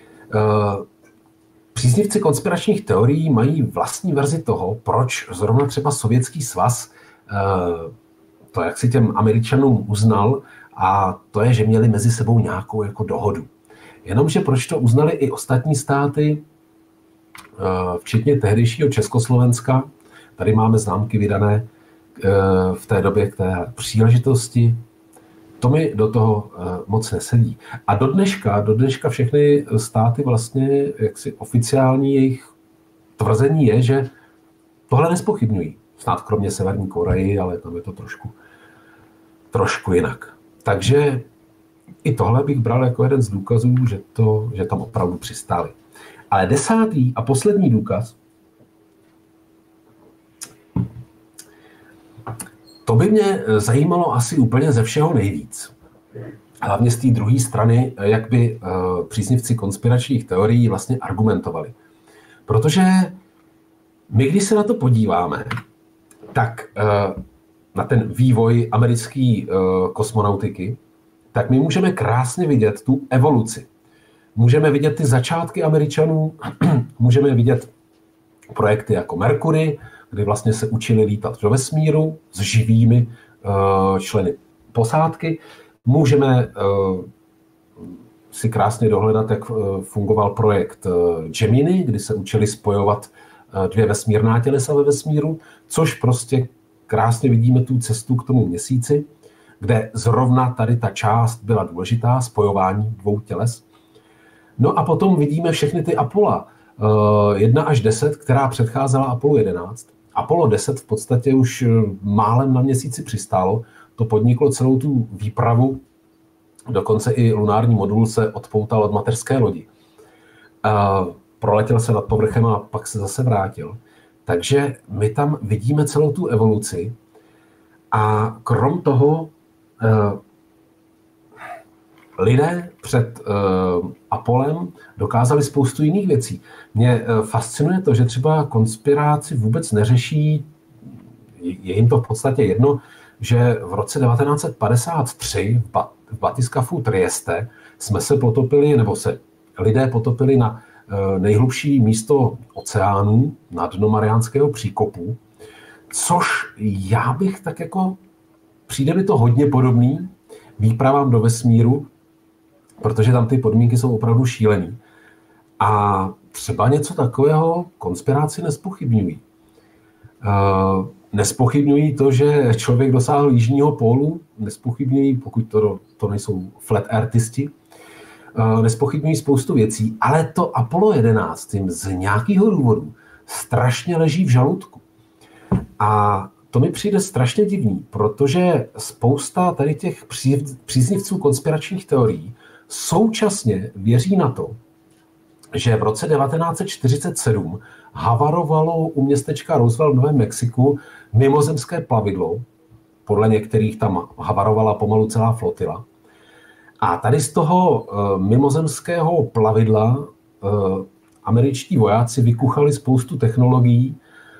Příznivci konspiračních teorií mají vlastní verzi toho, proč zrovna třeba Sovětský svaz to jak si těm Američanům uznal, a to je, že měli mezi sebou nějakou jako dohodu. Jenomže proč to uznali i ostatní státy, včetně tehdejšího Československa. Tady máme známky vydané v té době k té příležitosti. to mi do toho moc nesedí. A do dneška všechny státy vlastně, jaksi oficiální jejich tvrzení je, že tohle nespochybňují. Snad kromě Severní Koreji, ale tam je to trošku jinak. Takže i tohle bych bral jako jeden z důkazů, že tam opravdu přistáli. Ale 10. a poslední důkaz, to by mě zajímalo asi úplně ze všeho nejvíc. Hlavně z té druhé strany, jak by příznivci konspiračních teorií vlastně argumentovali. Protože my, když se na to podíváme, tak na ten vývoj americké kosmonautiky, tak my můžeme krásně vidět tu evoluci. Můžeme vidět ty začátky Američanů, můžeme vidět projekty jako Mercury, kdy vlastně se učili lítat do vesmíru s živými členy posádky. Můžeme si krásně dohledat, jak fungoval projekt Gemini, kdy se učili spojovat dvě vesmírná tělesa ve vesmíru, což prostě krásně vidíme tu cestu k tomu Měsíci, kde zrovna tady ta část byla důležitá, spojování dvou těles. No a potom vidíme všechny ty Apollo 1 až 10, která předcházela Apollo 11. Apollo 10 v podstatě už málem na Měsíci přistálo, to podniklo celou tu výpravu, dokonce i lunární modul se odpoutal od mateřské lodi. Proletěl se nad povrchem a pak se zase vrátil. Takže my tam vidíme celou tu evoluci a krom toho lidé před Apollem dokázali spoustu jiných věcí. Mě fascinuje to, že třeba konspiráci vůbec neřeší, je jim to v podstatě jedno, že v roce 1953 v batyskafu Trieste jsme se potopili, nebo se lidé potopili na nejhlubší místo oceánu, na dno Mariánského příkopu, což já bych tak jako, přijde mi to hodně podobný výpravám do vesmíru, protože tam ty podmínky jsou opravdu šílený. A třeba něco takového konspiráci nespochybňují. Nespochybňují to, že člověk dosáhl jižního pólu, nespochybňují, pokud to nejsou flat earthisti, nespochybňují spoustu věcí, ale to Apollo 11 jim z nějakého důvodu strašně leží v žaludku. A to mi přijde strašně divný, protože spousta tady těch příznivců konspiračních teorií současně věří na to, že v roce 1947 havarovalo u městečka Roosevelt v Novém Mexiku mimozemské plavidlo, podle některých tam havarovala pomalu celá flotila. A tady z toho mimozemského plavidla američtí vojáci vykuchali spoustu technologií,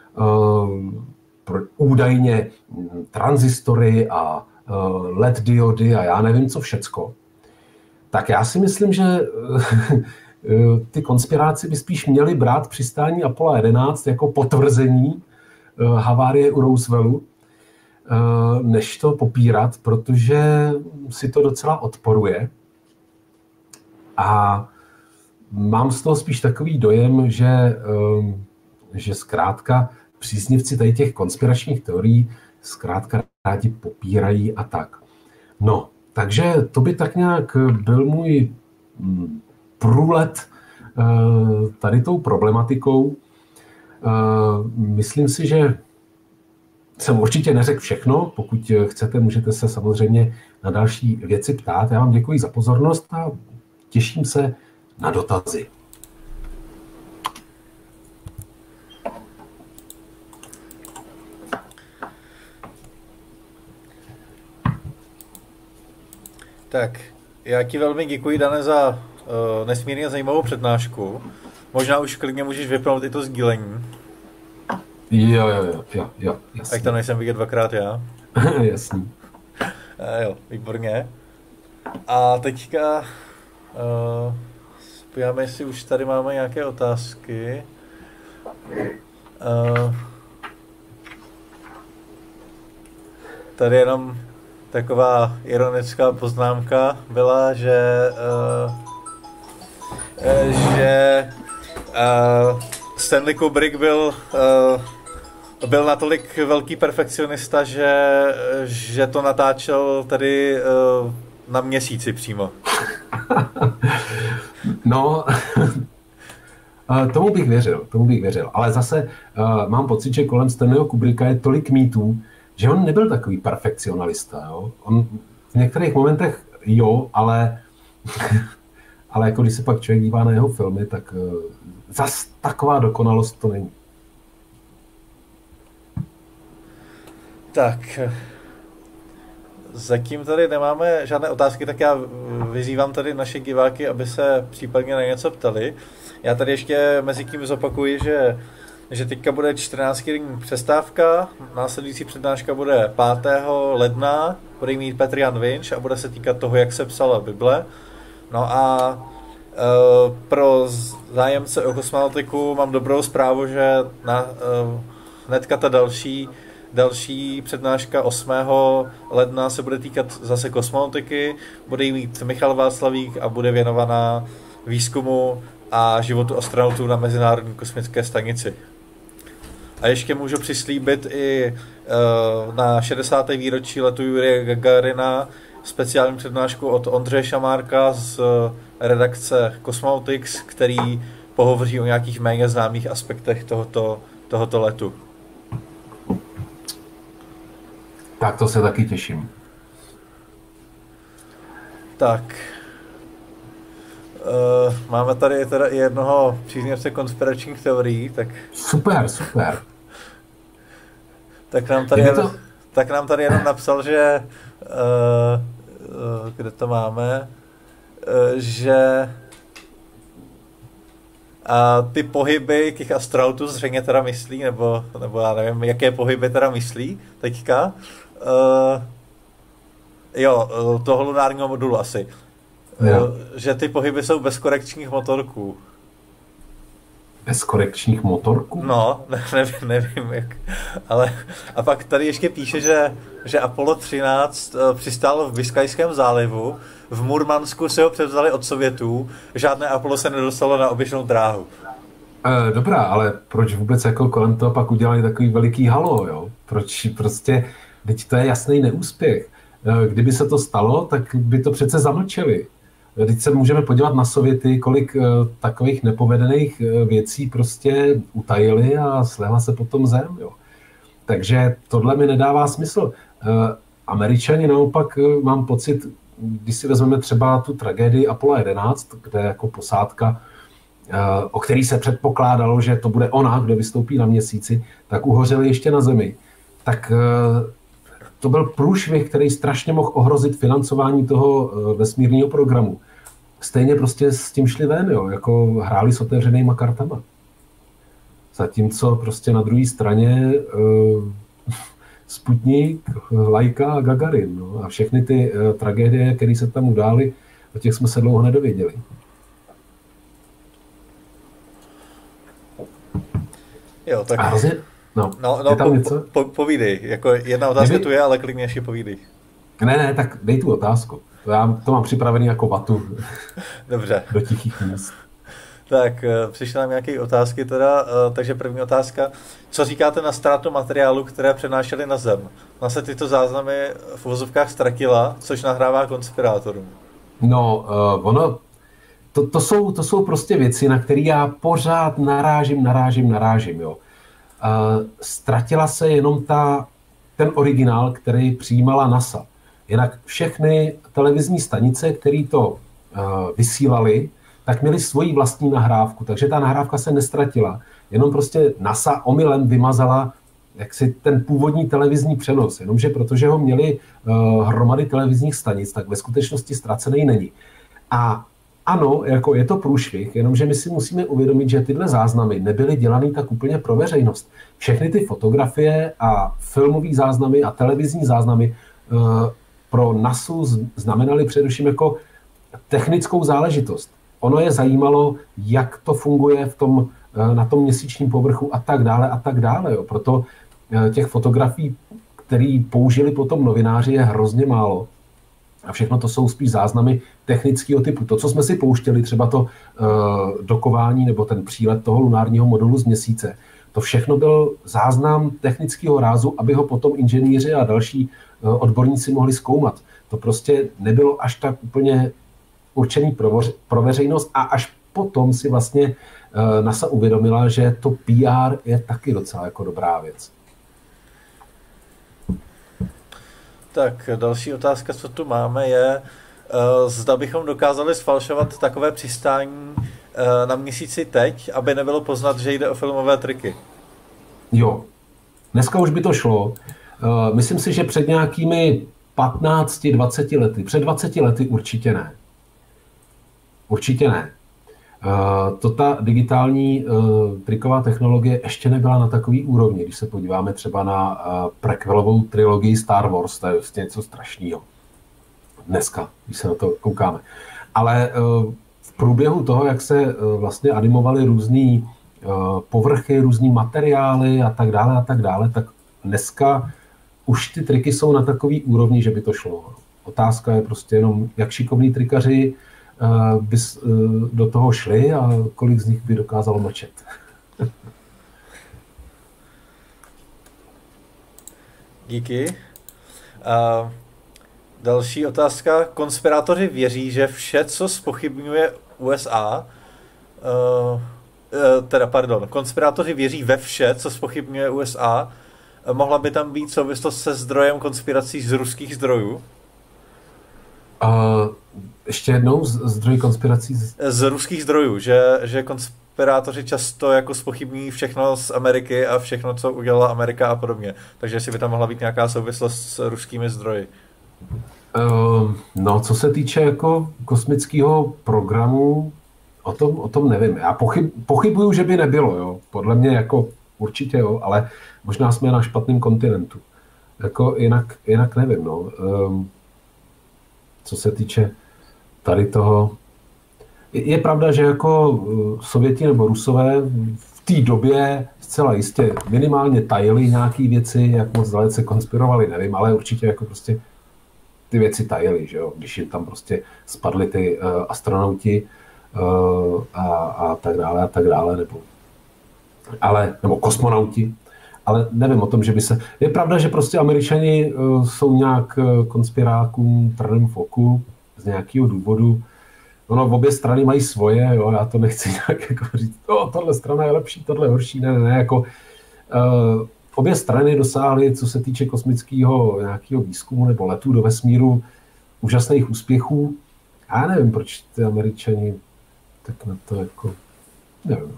údajně transistory a LED diody a já nevím co všecko. Tak já si myslím, že ty konspiráci by spíš měli brát přistání Apollo 11 jako potvrzení havárie u Rooseveltu, než to popírat, protože si to docela odporuje. A mám z toho spíš takový dojem, že zkrátka příznivci tady těch konspiračních teorií zkrátka rádi popírají a tak. No, takže to by tak nějak byl můj průlet tady tou problematikou. Myslím si, že jsem určitě neřekl všechno. Pokud chcete, můžete se samozřejmě na další věci ptát. Já vám děkuji za pozornost a těším se na dotazy. Tak, já ti velmi děkuji, Dane, za nesmírně zajímavou přednášku. Možná už klidně můžeš vypnout i to sdílení. Jo, jasný. Tak to nejsem vidět dvakrát já. Jasný. Jo, výborně. A teďka podíváme, jestli už tady máme nějaké otázky. Tady jenom taková ironická poznámka byla, že Stanley Kubrick byl byl natolik velký perfekcionista, že to natáčel tady na měsíci přímo. No, tomu bych věřil. Ale zase mám pocit, že kolem Stanleyho Kubricka je tolik mýtů, že on nebyl takový perfekcionalista. Jo? On v některých momentech ale jako když se pak člověk dívá na jeho filmy, tak zas taková dokonalost to není. Tak, zatím tady nemáme žádné otázky, tak já vyzývám tady naše diváky, aby se případně na něco ptali. Já tady ještě mezi tím zopakuji, že teďka bude 14denní přestávka, následující přednáška bude 5. ledna, bude mít Petr Jan Vinč a bude se týkat toho, jak se psala Bible. No a pro zájemce o kosmonautiku mám dobrou zprávu, že hnedka ta další přednáška 8. ledna se bude týkat zase kosmonautiky, bude jí mít Michal Václavík a bude věnovaná výzkumu a životu astronautů na Mezinárodní kosmické stanici. A ještě můžu přislíbit i na 60. výročí letu Jurije Gagarina speciální přednášku od Ondřeje Šamárka z redakce Cosmonautics, který pohovoří o nějakých méně známých aspektech tohoto letu. Tak to se taky těším. Tak. Máme tady teda i jednoho příznivce konspiračních teorií, tak... Super. Tak nám tady jenom napsal, že... kde to máme? Že... A ty pohyby těch astronautů zřejmě teda myslí, nebo já nevím, jaké pohyby teda myslí teďka. Toho lunárního modulu asi. Že ty pohyby jsou bez korekčních motorků. Bez korekčních motorků? No, nevím jak. Ale a pak tady ještě píše, že Apollo 13 přistálo v Biskajském zálivu, v Murmansku se ho převzali od Sovětů, žádné Apollo se nedostalo na oběžnou dráhu. Dobrá, ale proč vůbec jako kolem toho pak udělali takový veliký halo, jo? Proč prostě, teď to je jasný neúspěch. Kdyby se to stalo, tak by to přece zamlčeli. Teď se můžeme podívat na Sověty, kolik takových nepovedených věcí prostě utajili a slehla se potom zem, jo. Takže tohle mi nedává smysl. Američani naopak, mám pocit, když si vezmeme třeba tu tragédii Apollo 11, kde jako posádka, o který se předpokládalo, že to bude ona, kdo vystoupí na měsíci, tak uhořeli ještě na Zemi. Tak to byl průšvih, který strašně mohl ohrozit financování toho vesmírného programu. Stejně prostě s tím šli ven, jo, jako hráli s otevřenýma kartama. Zatímco prostě na druhé straně Sputnik, Lajka a Gagarin. No, a všechny ty tragédie, které se tam udály, o těch jsme se dlouho nedověděli. Jo, tak... Povídej. Jako jedna otázka tu je, ale klidně ještě povídej. Ne, tak dej tu otázku. Já to mám připravený jako vatu. Dobře. Do tichých míst. Tak, přišly nám nějaké otázky teda, takže první otázka. Co říkáte na ztrátu materiálu, které přenášeli na Zem? Ona se tyto záznamy v uvozovkách ztratila, což nahrává konspirátorům. No, to jsou prostě věci, na které já pořád narážím, jo. Ztratila se jenom ten originál, který přijímala NASA. Jinak všechny televizní stanice, které to vysílaly, tak měli svoji vlastní nahrávku, takže ta nahrávka se nestratila. Jenom prostě NASA omylem vymazala jaksi ten původní televizní přenos, jenomže protože ho měli hromady televizních stanic, tak ve skutečnosti ztracený není. A ano, jako je to průšvih, jenomže my si musíme uvědomit, že tyhle záznamy nebyly dělané tak úplně pro veřejnost. Všechny ty fotografie a filmové záznamy a televizní záznamy pro NASU znamenaly především jako technickou záležitost. Ono je zajímalo, jak to funguje na tom měsíčním povrchu a tak dále. Jo. Proto těch fotografií, které použili potom novináři, je hrozně málo. A všechno to jsou spíš záznamy technického typu. To, co jsme si pouštěli, třeba to dokování nebo ten přílet toho lunárního modulu z Měsíce, To všechno byl záznam technického rázu, aby ho potom inženýři a další odborníci mohli zkoumat. To prostě nebylo až tak úplně určený pro veřejnost a až potom si vlastně NASA uvědomila, že to PR je taky docela jako dobrá věc. Tak další otázka, co tu máme, je, zda bychom dokázali sfalšovat takové přistání na měsíci teď, aby nebylo poznat, že jde o filmové triky. Jo, dneska už by to šlo. Myslím si, že před nějakými 15-20 lety, před 20 lety určitě ne. Určitě ne. Ta digitální triková technologie ještě nebyla na takový úrovni, když se podíváme třeba na prequelovou trilogii Star Wars, to je vlastně něco strašného. Dneska, když se na to koukáme. Ale v průběhu toho, jak se vlastně animovaly různé povrchy, různý materiály a tak dále, tak dneska už ty triky jsou na takový úrovni, že by to šlo. Otázka je prostě jenom, jak šikovní trikaři by do toho šli a kolik z nich by dokázalo mlčet. Díky. Další otázka. Konspirátoři věří, že vše, co zpochybňuje USA, konspirátoři věří ve vše, co zpochybňuje USA. Mohla by tam být souvislost se zdrojem konspirací z ruských zdrojů? Ještě jednou, zdroj konspirací? Z ruských zdrojů, že konspirátoři často jako zpochybňují všechno z Ameriky a všechno, co udělala Amerika a podobně. Takže jestli by tam mohla být nějaká souvislost s ruskými zdroji. No, co se týče jako kosmického programu, o tom nevím. Já pochybuju, že by nebylo, jo. Podle mě jako určitě, jo, ale možná jsme na špatném kontinentu. Jako jinak nevím, no. Co se týče tady toho. Je pravda, že jako Sověti nebo Rusové v té době zcela jistě minimálně tajili nějaké věci, jak moc dalece konspirovali, nevím, ale určitě jako prostě ty věci tajili, že jo, když jim tam prostě spadli ty astronauti a tak dále, nebo kosmonauti, ale nevím o tom, že by se... Je pravda, že prostě Američani jsou nějak konspirákům trnem v oku z nějakého důvodu. Ono, obě strany mají svoje, jo, já to nechci nějak jako říct, tohle strana je lepší, tohle je horší, ne, jako obě strany dosáhly, co se týče kosmického nějakého výzkumu nebo letů do vesmíru, úžasných úspěchů. Já nevím, proč ty Američani tak na to jako, nevím.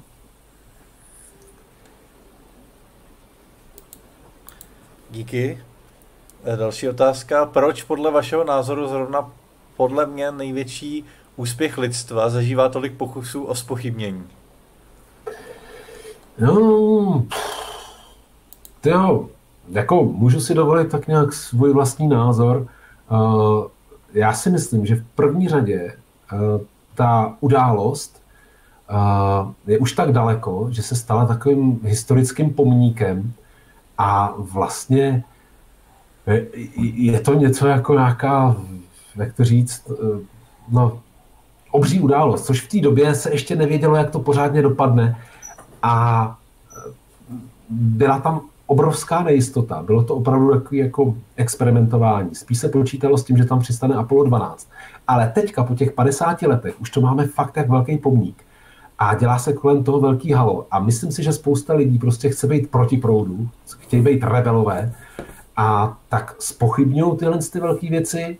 Díky. Další otázka. Proč podle vašeho názoru zrovna podle mě největší úspěch lidstva zažívá tolik pokusů o zpochybnění? No, jako můžu si dovolit tak nějak svůj vlastní názor. Já si myslím, že v první řadě ta událost je už tak daleko, že se stala takovým historickým pomníkem a vlastně je to něco jako nějaká, jak to říct, no, obří událost, což v té době se ještě nevědělo, jak to pořádně dopadne a byla tam obrovská nejistota. Bylo to opravdu takový jako experimentování. Spíš se počítalo s tím, že tam přistane Apollo 12. Ale teďka po těch 50 letech už to máme fakt jak velký pomník. A dělá se kolem toho velký halo. A myslím si, že spousta lidí prostě chce být proti proudu, chtějí být rebelové a tak zpochybňují ty velké věci.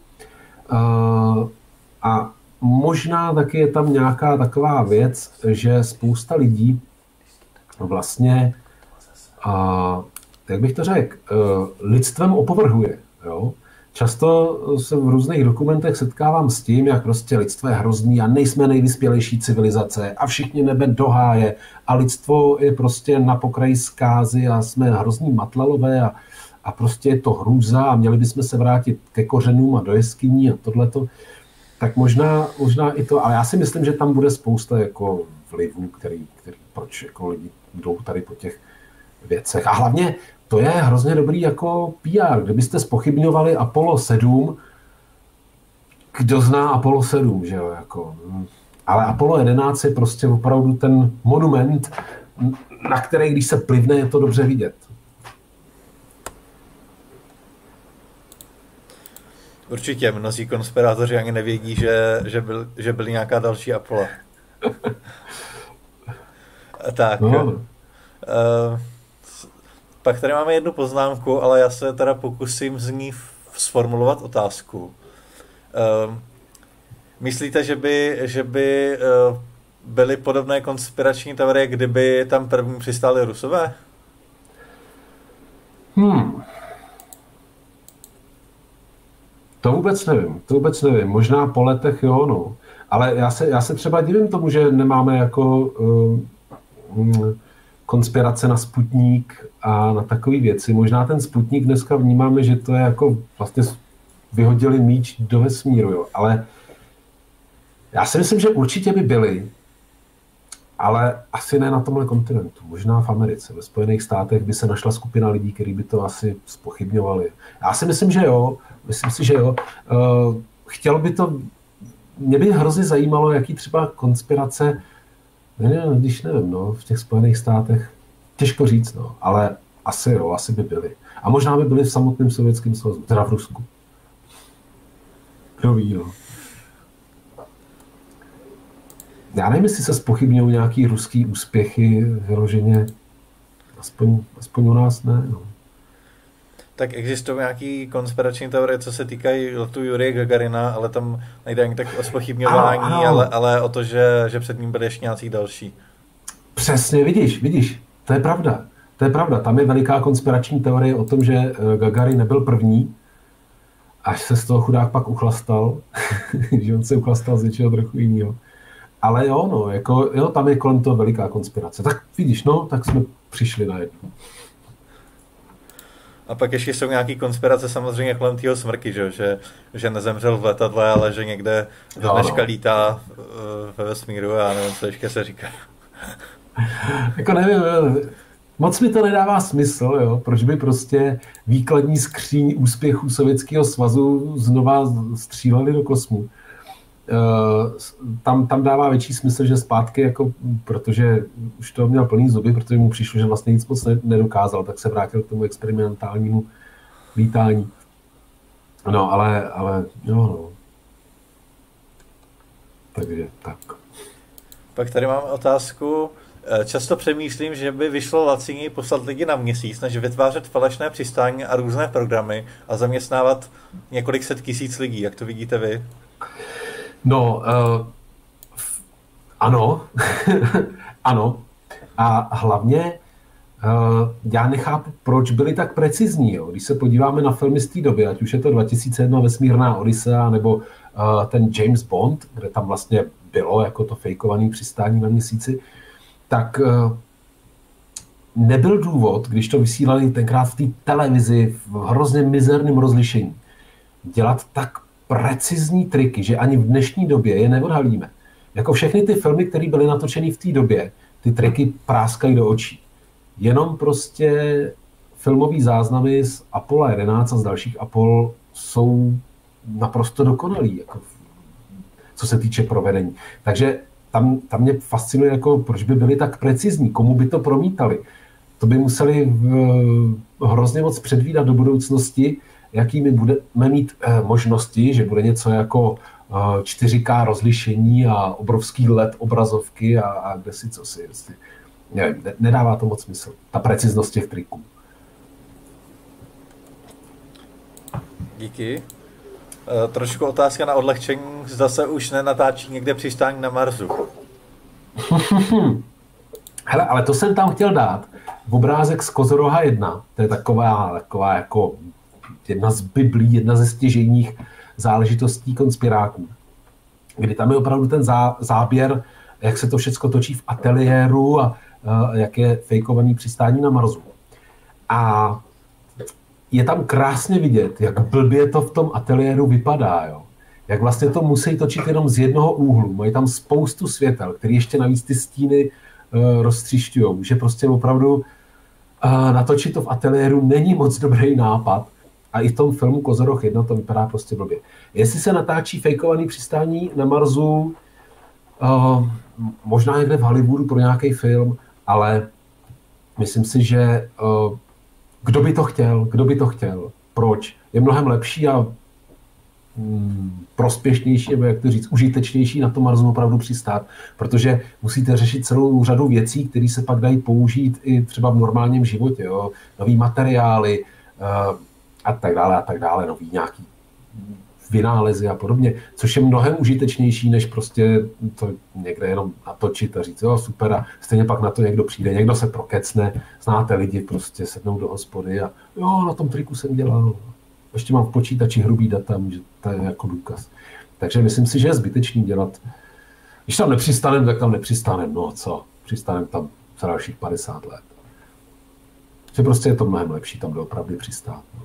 A možná taky je tam nějaká taková věc, že spousta lidí vlastně, jak bych to řekl, lidstvem opovrhuje. Jo? Často se v různých dokumentech setkávám s tím, jak prostě lidstvo je hrozný a nejsme nejvyspělejší civilizace a všichni nebe do háje a lidstvo je prostě na pokraji zkázy a jsme hrozný matlalové a prostě je to hrůza a měli bychom se vrátit ke kořenům a do jeskyní a tohleto. Tak možná i to, ale já si myslím, že tam bude spousta jako vlivů, který proč jako lidi jdou tady po těch věcech. A hlavně to je hrozně dobrý jako PR. Kdybyste zpochybňovali Apollo 7, kdo zná Apollo 7, že jo, jako. Ale Apollo 11 je prostě opravdu ten monument na které, když se plivne, je to dobře vidět. Určitě, mnozí konspirátoři ani nevědí, že byly nějaká další Apollo. Tak. No. Pak tady máme jednu poznámku, ale já se teda pokusím z ní sformulovat otázku. Myslíte, že by byly podobné konspirační teorie, kdyby tam první přistáli Rusové? To vůbec nevím. Možná po letech jo, no. Ale já se třeba divím tomu, že nemáme jako konspirace na Sputnik a na takové věci. Možná ten Sputnik dneska vnímáme, že to je jako vlastně vyhodili míč do vesmíru, jo. Ale já si myslím, že určitě by byly, ale asi ne na tomhle kontinentu. Možná v Americe, ve Spojených státech by se našla skupina lidí, kteří by to asi zpochybňovali. Já si myslím, že jo. Chtěl by to, mě by hrozně zajímalo, jaký třeba konspirace, když nevím, no, v těch Spojených státech, těžko říct, no, ale asi by byly. A možná by byly v samotném Sovětském svazu, teda v Rusku. Kdo ví, no. Já nevím, jestli se zpochybňují nějaký ruský úspěchy vyloženě, aspoň u nás ne, no. Tak existují nějaký konspirační teorie, co se týkají letu Jurije Gagarina, ale tam nejde ani tak o zpochybňování, ale o to, že před ním byli ještě nějací další. Přesně, vidíš, to je pravda. Tam je veliká konspirační teorie o tom, že Gagarin nebyl první, až se z toho chudák pak uchlastal, že on se uchlastal z něčeho trochu jiného. Ale jo, no, jo, tam je kolem toho veliká konspirace. Tak vidíš, no, tak jsme přišli na jednu. A pak ještě jsou nějaký konspirace samozřejmě kolem tého smrky, že nezemřel v letadle, ale že někde do dneška lítá ve vesmíru a nevím, co ještě se říká. Jako nevím, moc mi to nedává smysl, jo, proč by prostě výkladní skříň úspěchů Sovětského svazu znova stříleli do kosmu. Tam dává větší smysl, že zpátky, jako, protože už to měl plný zuby, protože mu přišlo, že vlastně nic moc nedokázal, tak se vrátil k tomu experimentálnímu lítání. No, ale jo, no. Takže tak. Pak tady máme otázku. Často přemýšlím, že by vyšlo laciněji poslat lidi na Měsíc, než vytvářet falešné přistání a různé programy a zaměstnávat několik set tisíc lidí. Jak to vidíte vy? No, ano, ano. A hlavně já nechápu, proč byli tak precizní. Jo. Když se podíváme na filmy z té doby, ať už je to 2001 Vesmírná Odyssea, nebo ten James Bond, kde tam vlastně bylo jako to fejkované přistání na Měsíci, tak nebyl důvod, když to vysílali tenkrát v té televizi v hrozně mizerném rozlišení, dělat tak precizní triky, že ani v dnešní době je neodhalíme. Jako všechny ty filmy, které byly natočeny v té době, ty triky práskají do očí. Jenom prostě filmový záznamy z Apollo 11 a z dalších Apollo jsou naprosto dokonalý, jako co se týče provedení. Takže tam mě fascinuje, jako, proč by byli tak precizní, komu by to promítali. To by museli hrozně moc předvídat do budoucnosti, jakými budeme mít možnosti, že bude něco jako 4K rozlišení a obrovský LED obrazovky a kde si co si. Nevím, nedává to moc smysl. Ta preciznost těch triků. Díky. Trošku otázka na odlehčení. Zda se už nenatáčí někde přistání na Marsu. Hele, ale to jsem tam chtěl dát. Obrázek z Kozoroha 1. To je taková jako jedna z biblí, jedna ze stěžejních záležitostí konspiráků. Kdy tam je opravdu ten záběr, jak se to všechno točí v ateliéru a jak je fejkovaný přistání na Marsu. A je tam krásně vidět, jak blbě to v tom ateliéru vypadá. Jo? Jak vlastně to musí točit jenom z jednoho úhlu. Mají tam spoustu světel, které ještě navíc ty stíny roztříšťují. Že prostě opravdu natočit to v ateliéru není moc dobrý nápad. A i v tom filmu Kozoroh 1 to vypadá prostě blbě. Jestli se natáčí fejkovaný přistání na Marsu, možná někde v Hollywoodu pro nějaký film, ale myslím si, že kdo by to chtěl, proč, je mnohem lepší a prospěšnější, nebo jak to říct, užitečnější na tom Marsu opravdu přistát, protože musíte řešit celou řadu věcí, které se pak dají použít i třeba v normálním životě, jo? Nový materiály a tak dále, nový nějaký vynálezy a podobně, což je mnohem užitečnější, než prostě to někde jenom natočit a říct, jo, super, a stejně pak na to někdo přijde, někdo se prokecne, znáte lidi, prostě sednou do hospody a jo, na tom triku jsem dělal. Ještě mám v počítači hrubý data, že to je jako důkaz. Takže myslím si, že je zbytečný dělat. Když tam nepřistaneme, tak tam nepřistaneme. No co? Přistaneme tam za dalších 50 let. Že prostě je to mnohem lepší tam doopravdy přistát. No.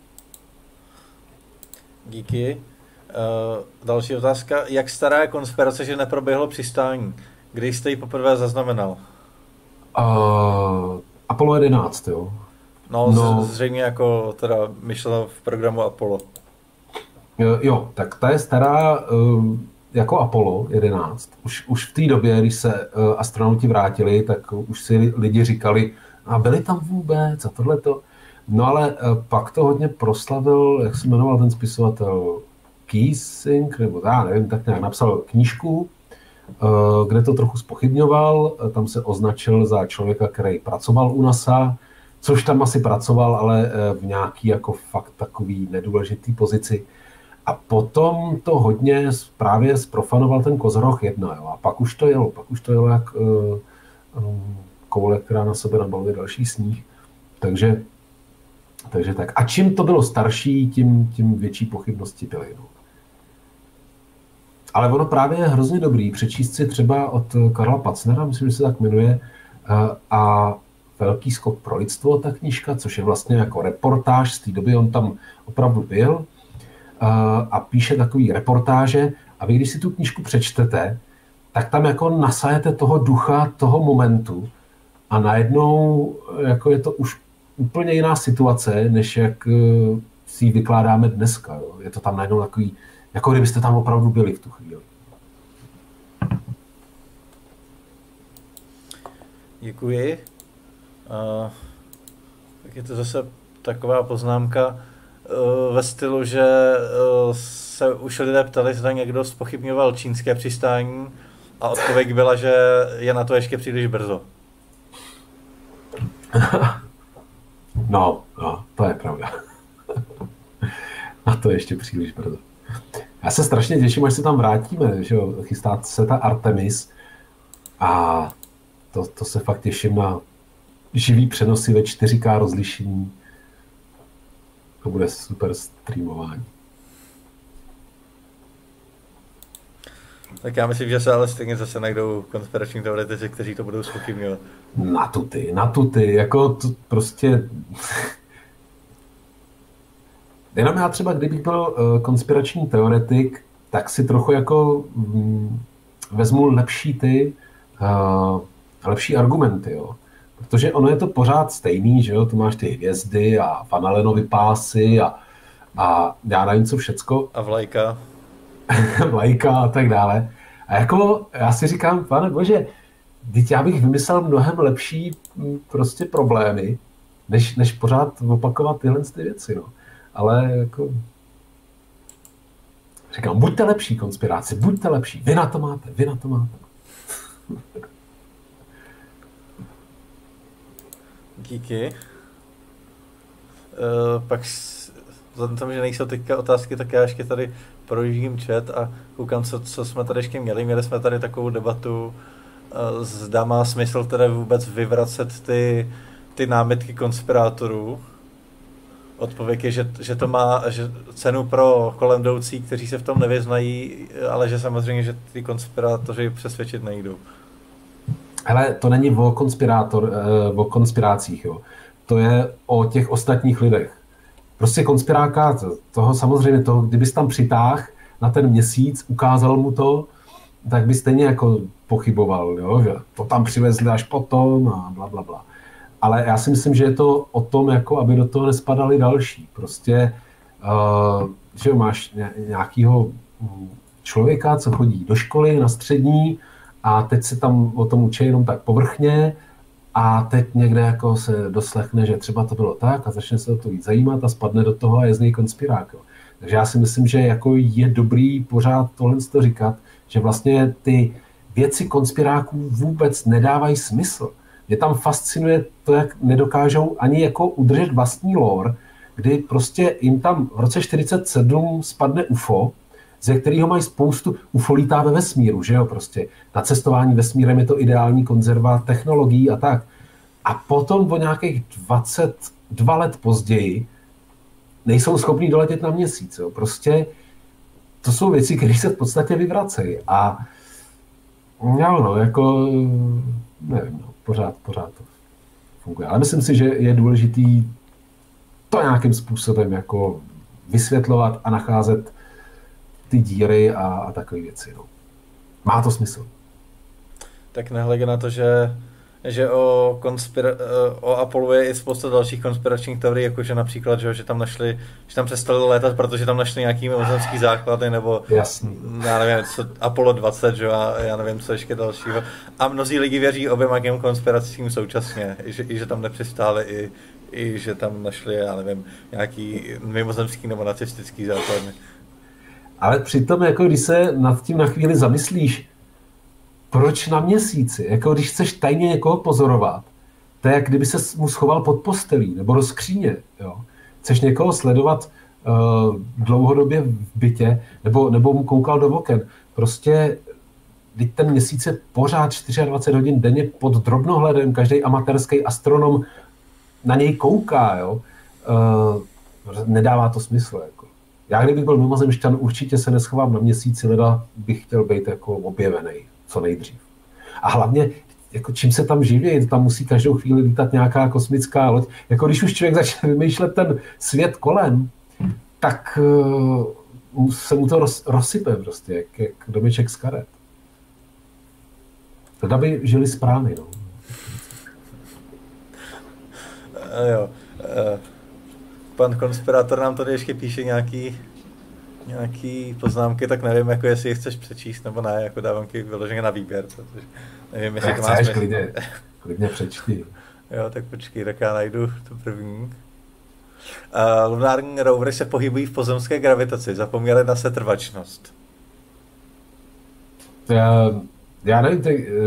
Díky. Další otázka. Jak stará je konspirace, že neproběhlo přistání? Kdy jste ji poprvé zaznamenal? Apollo 11, jo. No, zřejmě jako teda myšleno v programu Apollo. Jo, tak ta je stará jako Apollo 11. Už v té době, když se astronauti vrátili, tak už si lidi říkali, a byli tam vůbec a tohleto. No ale pak to hodně proslavil, jak se jmenoval ten spisovatel, Kiesing, nebo já nevím, tak nějak napsal knížku, kde to trochu zpochybňoval. Tam se označil za člověka, který pracoval u NASA, což tam asi pracoval, ale v nějaký jako fakt takový nedůležitý pozici. A potom to hodně právě zprofanoval ten Kozoroch 1, jo. A pak už to jelo jak koule, která na sebe nabaluje další sníh. Takže tak. A čím to bylo starší, tím větší pochybnosti byly. No. Ale ono právě je hrozně dobrý přečíst si třeba od Karla Pacnera, myslím, že se tak jmenuje, a Velký skok pro lidstvo, ta knížka, což je vlastně jako reportáž, z té doby on tam opravdu byl a píše takový reportáže a vy, když si tu knížku přečtete, tak tam jako nasajete toho ducha, toho momentu a najednou jako je to už úplně jiná situace, než jak si ji vykládáme dneska. Jo. Je to tam najednou takový, jako kdybyste tam opravdu byli v tu chvíli. Děkuji. Tak je to zase taková poznámka ve stylu, že se už lidé ptali, zda někdo zpochybňoval čínské přistání a odpověď byla, že je na to ještě příliš brzo. No, to je pravda. Na to ještě příliš brzo. Já se strašně těším, až se tam vrátíme, že jo, chystá se ta Artemis a to se fakt těším na živý přenosy ve 4K rozlišení. To bude super streamování. Tak já myslím, že se ale stejně zase najdou konspirační teoretici, kteří to budou zpochybňovat. Na tuty, jako to prostě... Jenom já třeba, kdybych byl konspirační teoretik, tak si trochu jako vezmu lepší argumenty, jo. Protože ono je to pořád stejný, že jo, tu máš ty hvězdy a Van Allenovy pásy a já nevím co všecko. A vlajka. Vlajka a tak dále. A jako já si říkám, pane bože, teď já bych vymyslel mnohem lepší prostě problémy, než pořád opakovat tyhle ty věci, no. Ale jako... Říkám, buďte lepší konspiraci, buďte lepší, vy na to máte. Díky. Pak vzhledem tomu, že nejsou teďka otázky, tak já ještě tady projíždím chat a koukám, co jsme tady ještě měli. Měli jsme tady takovou debatu, zda má smysl teda vůbec vyvracet ty námitky konspirátorů. Odpověď je, že to má cenu pro kolem jdoucí, kteří se v tom nevyznají, ale že samozřejmě, že ty konspirátoři přesvědčit nejdou. Hele, to není o konspirácích, jo. To je o těch ostatních lidech. Prostě konspiráka, toho samozřejmě, kdybys tam přitáhl na ten měsíc, ukázal mu to, tak by stejně jako pochyboval, jo, že to tam přivezli až potom a blablabla. Ale já si myslím, že je to o tom, jako aby do toho nespadali další. Prostě, že máš nějakého člověka, co chodí do školy na střední a teď se tam o tom učí jenom tak povrchně a teď někde jako se doslechne, že třeba to bylo tak a začne se o to víc zajímat a spadne do toho a je z něj konspirák. Jo. Takže já si myslím, že jako je dobrý pořád tohle říkat, že vlastně ty věci konspiráků vůbec nedávají smysl. Mě tam fascinuje to, jak nedokážou ani jako udržet vlastní lore, kdy prostě jim tam v roce 47 spadne UFO, ze kterého mají spoustu, UFO lítá ve vesmíru, že jo, prostě. Na cestování vesmírem je to ideální konzerva technologií a tak. A potom o nějakých 22 let později nejsou schopní doletět na Měsíc, jo. Prostě to jsou věci, které se v podstatě vyvracejí. A jo, no, jako, nevím, no, pořád to funguje. Ale myslím si, že je důležitý to nějakým způsobem jako vysvětlovat a nacházet ty díry a takové věci. No. Má to smysl. Tak nehledě na to, že o Apollo je i spousta dalších konspiračních teorií, jakože například, že tam našli, že tam přestali létat, protože tam našli nějaký mimozemský základy, nebo jasný. Já nevím, co, Apollo 20, že a já nevím, co ještě dalšího. A mnozí lidi věří oběma těm konspiracím současně, i že tam nepřistáli, i že tam našli, já nevím, nějaký mimozemský nebo nacistický základy. Ale přitom, jako když se nad tím na chvíli zamyslíš, proč na Měsíci? Jako když chceš tajně někoho pozorovat, to je jak kdyby se mu schoval pod postelí nebo do skříně. Jo? Chceš někoho sledovat dlouhodobě v bytě nebo mu koukal do oken. Prostě teď ten Měsíc je pořád 24 hodin denně pod drobnohledem, každý amatérský astronom na něj kouká. Jo? Nedává to smysl. Jako. Já kdybych byl mimozemšťan, určitě se neschovám na Měsíci, leda bych chtěl být jako objevený co nejdřív. A hlavně, jako čím se tam živí, tam musí každou chvíli lítat nějaká kosmická loď. Jako když už člověk začne vymýšlet ten svět kolem, tak se mu to rozsype prostě, jak domeček z karet. Teda by žili správně, no. Jo. Pan konspirátor nám tady ještě píše nějaký poznámky, tak nevím, jako jestli je chceš přečíst nebo ne, jako dávám ti vyloženě na výběr, protože nevím, jestli to má smysl. Klidně přečti. Jo, tak počkej, tak já najdu tu první. Lunární rovery se pohybují v pozemské gravitaci, zapomněli na setrvačnost. Já nevím,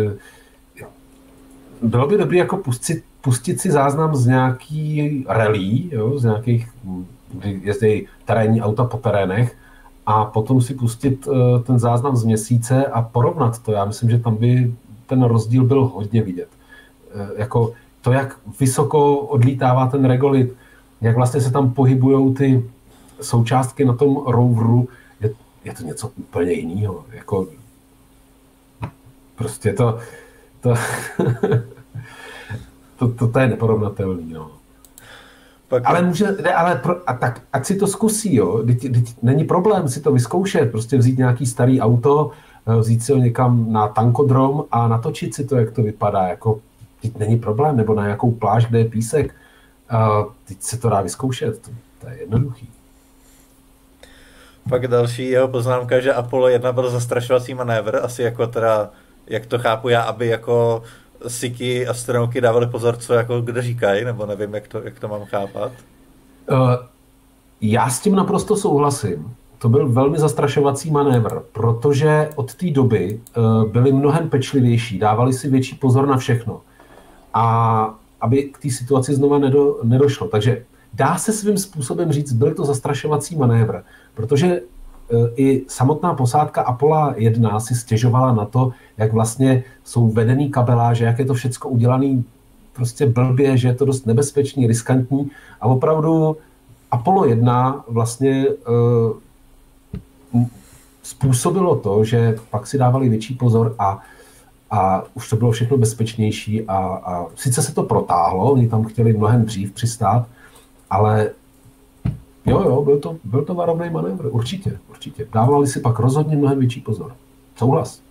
bylo by dobré jako pustit si záznam z nějaký rally, jo, z nějakých, kdy jezdí terénní auta po terénech, a potom si pustit ten záznam z Měsíce a porovnat to. Já myslím, že tam by ten rozdíl byl hodně vidět. Jako to, jak vysoko odlítává ten regolit, jak vlastně se tam pohybujou ty součástky na tom roveru, je to něco úplně jiného. Jako, prostě to je neporovnatelný. No. Ale tak ať si to zkusí, jo. Není problém si to vyzkoušet, prostě vzít nějaký starý auto, vzít si ho někam na tankodrom a natočit si to, jak to vypadá. Jako, teď není problém, nebo na nějakou pláž, kde je písek. Teď se to dá vyzkoušet, to je jednoduchý. Pak další jeho poznámka, že Apollo 1 byl zastrašovací manévr, asi jako teda, jak to chápu já, aby jako Siki astronauti dávali pozor, co jako kdo říkají, nebo nevím, jak to mám chápat. Já s tím naprosto souhlasím. To byl velmi zastrašovací manévr, protože od té doby byli mnohem pečlivější, dávali si větší pozor na všechno. A aby k té situaci znova nedošlo. Takže dá se svým způsobem říct, byl to zastrašovací manévr, protože i samotná posádka Apollo 1 si stěžovala na to, jak vlastně jsou vedený kabeláže, jak je to všecko udělané prostě blbě, že je to dost nebezpečný, riskantní. A opravdu Apollo 1 vlastně způsobilo to, že pak si dávali větší pozor a už to bylo všechno bezpečnější a sice se to protáhlo, oni tam chtěli mnohem dřív přistát, ale jo, byl to varovný manévr, určitě. Dávali si pak rozhodně mnohem větší pozor. Souhlas.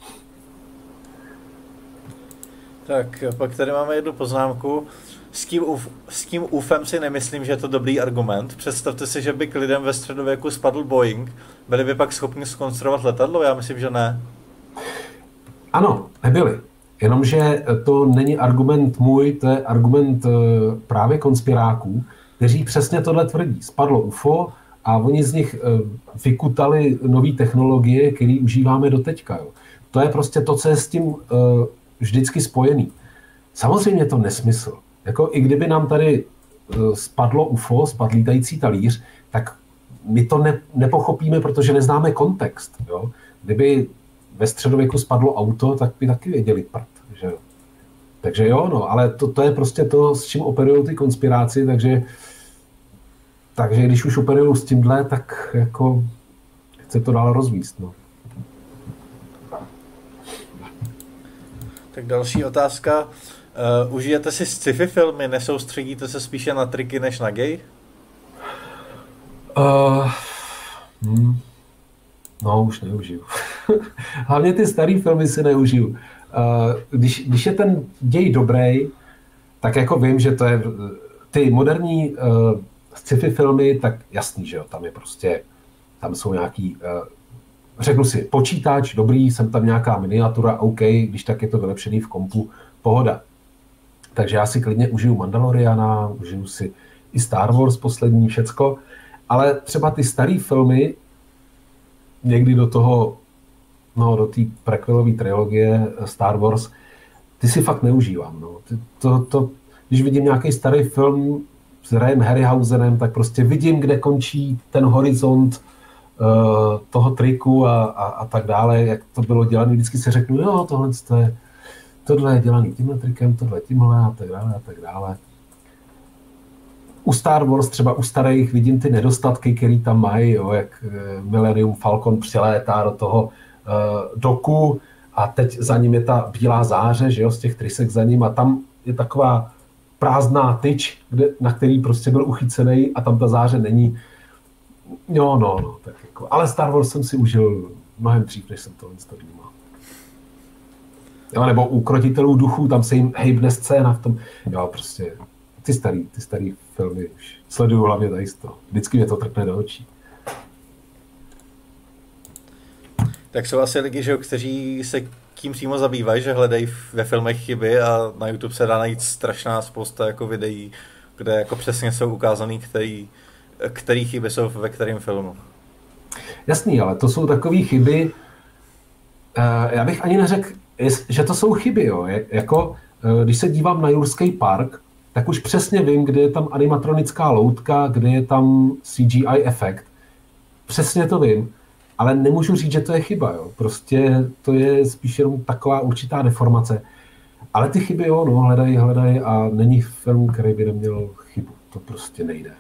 Tak, pak tady máme jednu poznámku. S tím UFem si nemyslím, že je to dobrý argument. Představte si, že by k lidem ve středověku spadl Boeing. Byli by pak schopni zkonstruovat letadlo? Já myslím, že ne. Ano, nebyli. Jenomže to není argument můj, to je argument právě konspiráků, kteří přesně tohle tvrdí. Spadlo UFO a oni z nich vykutali nové technologie, které užíváme do teďka. Jo. To je prostě to, co je s tím vždycky spojený. Samozřejmě je to nesmysl. Jako i kdyby nám tady spadlo UFO, spadl lítající talíř, tak my to nepochopíme, protože neznáme kontext. Jo. Kdyby ve středověku spadlo auto, tak by taky věděli prd. Že jo. Takže jo, no, ale to je prostě to, s čím operují ty konspiráci, takže když už operují s tímhle, tak jako chce to dál rozvíst. No. Tak další otázka. Užijete si sci-fi filmy, nesoustředíte se spíše na triky než na gay? No, už neužiju. Hlavně ty starý filmy si neužiju. Když je ten děj dobrý, tak jako vím, že to je ty moderní sci-fi filmy, tak jasný, že jo, tam jsou nějaký, řeknu si, počítač, dobrý, jsem tam nějaká miniatura, OK, když tak je to vylepšený v kompu, pohoda. Takže já si klidně užiju Mandaloriana, užiju si i Star Wars poslední, všecko, ale třeba ty starý filmy, někdy do té prequelové trilogie Star Wars, ty si fakt neužívám. No. Když vidím nějaký starý film s Rayem Harryhausenem, tak prostě vidím, kde končí ten horizont toho triku a tak dále, jak to bylo dělané. Vždycky si řeknu, jo, tohle je dělaný tímhle trikem, tohle tímhle a tak dále. U Star Wars, třeba u starých, vidím ty nedostatky, které tam mají, jo, jak Millennium Falcon přilétá do toho doku a teď za ním je ta bílá záře, že jo, z těch trysek za ním a tam je taková prázdná tyč, na který prostě byl uchycený a tam ta záře není. No, tak jako. Ale Star Wars jsem si užil mnohem dřív, než jsem to vnímal. Jo, nebo u Krotitelů duchů, tam se jim hejbne scéna v tom. Jo, prostě ty starý filmy už sleduju hlavně tady z toho. Vždycky mě to trkne do očí. Tak jsou asi lidi, že, kteří se tím přímo zabývají, že hledají ve filmech chyby a na YouTube se dá najít strašná spousta jako videí, kde jako přesně jsou ukázaný, který chyby jsou ve kterém filmu. Jasný, ale to jsou takové chyby, já bych ani neřekl, že to jsou chyby, jo. Jako, když se dívám na Jurský park, tak už přesně vím, kde je tam animatronická loutka, kde je tam CGI efekt. Přesně to vím, ale nemůžu říct, že to je chyba, jo. Prostě to je spíš jenom taková určitá deformace. Ale ty chyby, jo, no, hledají a není film, který by neměl chybu. To prostě nejde.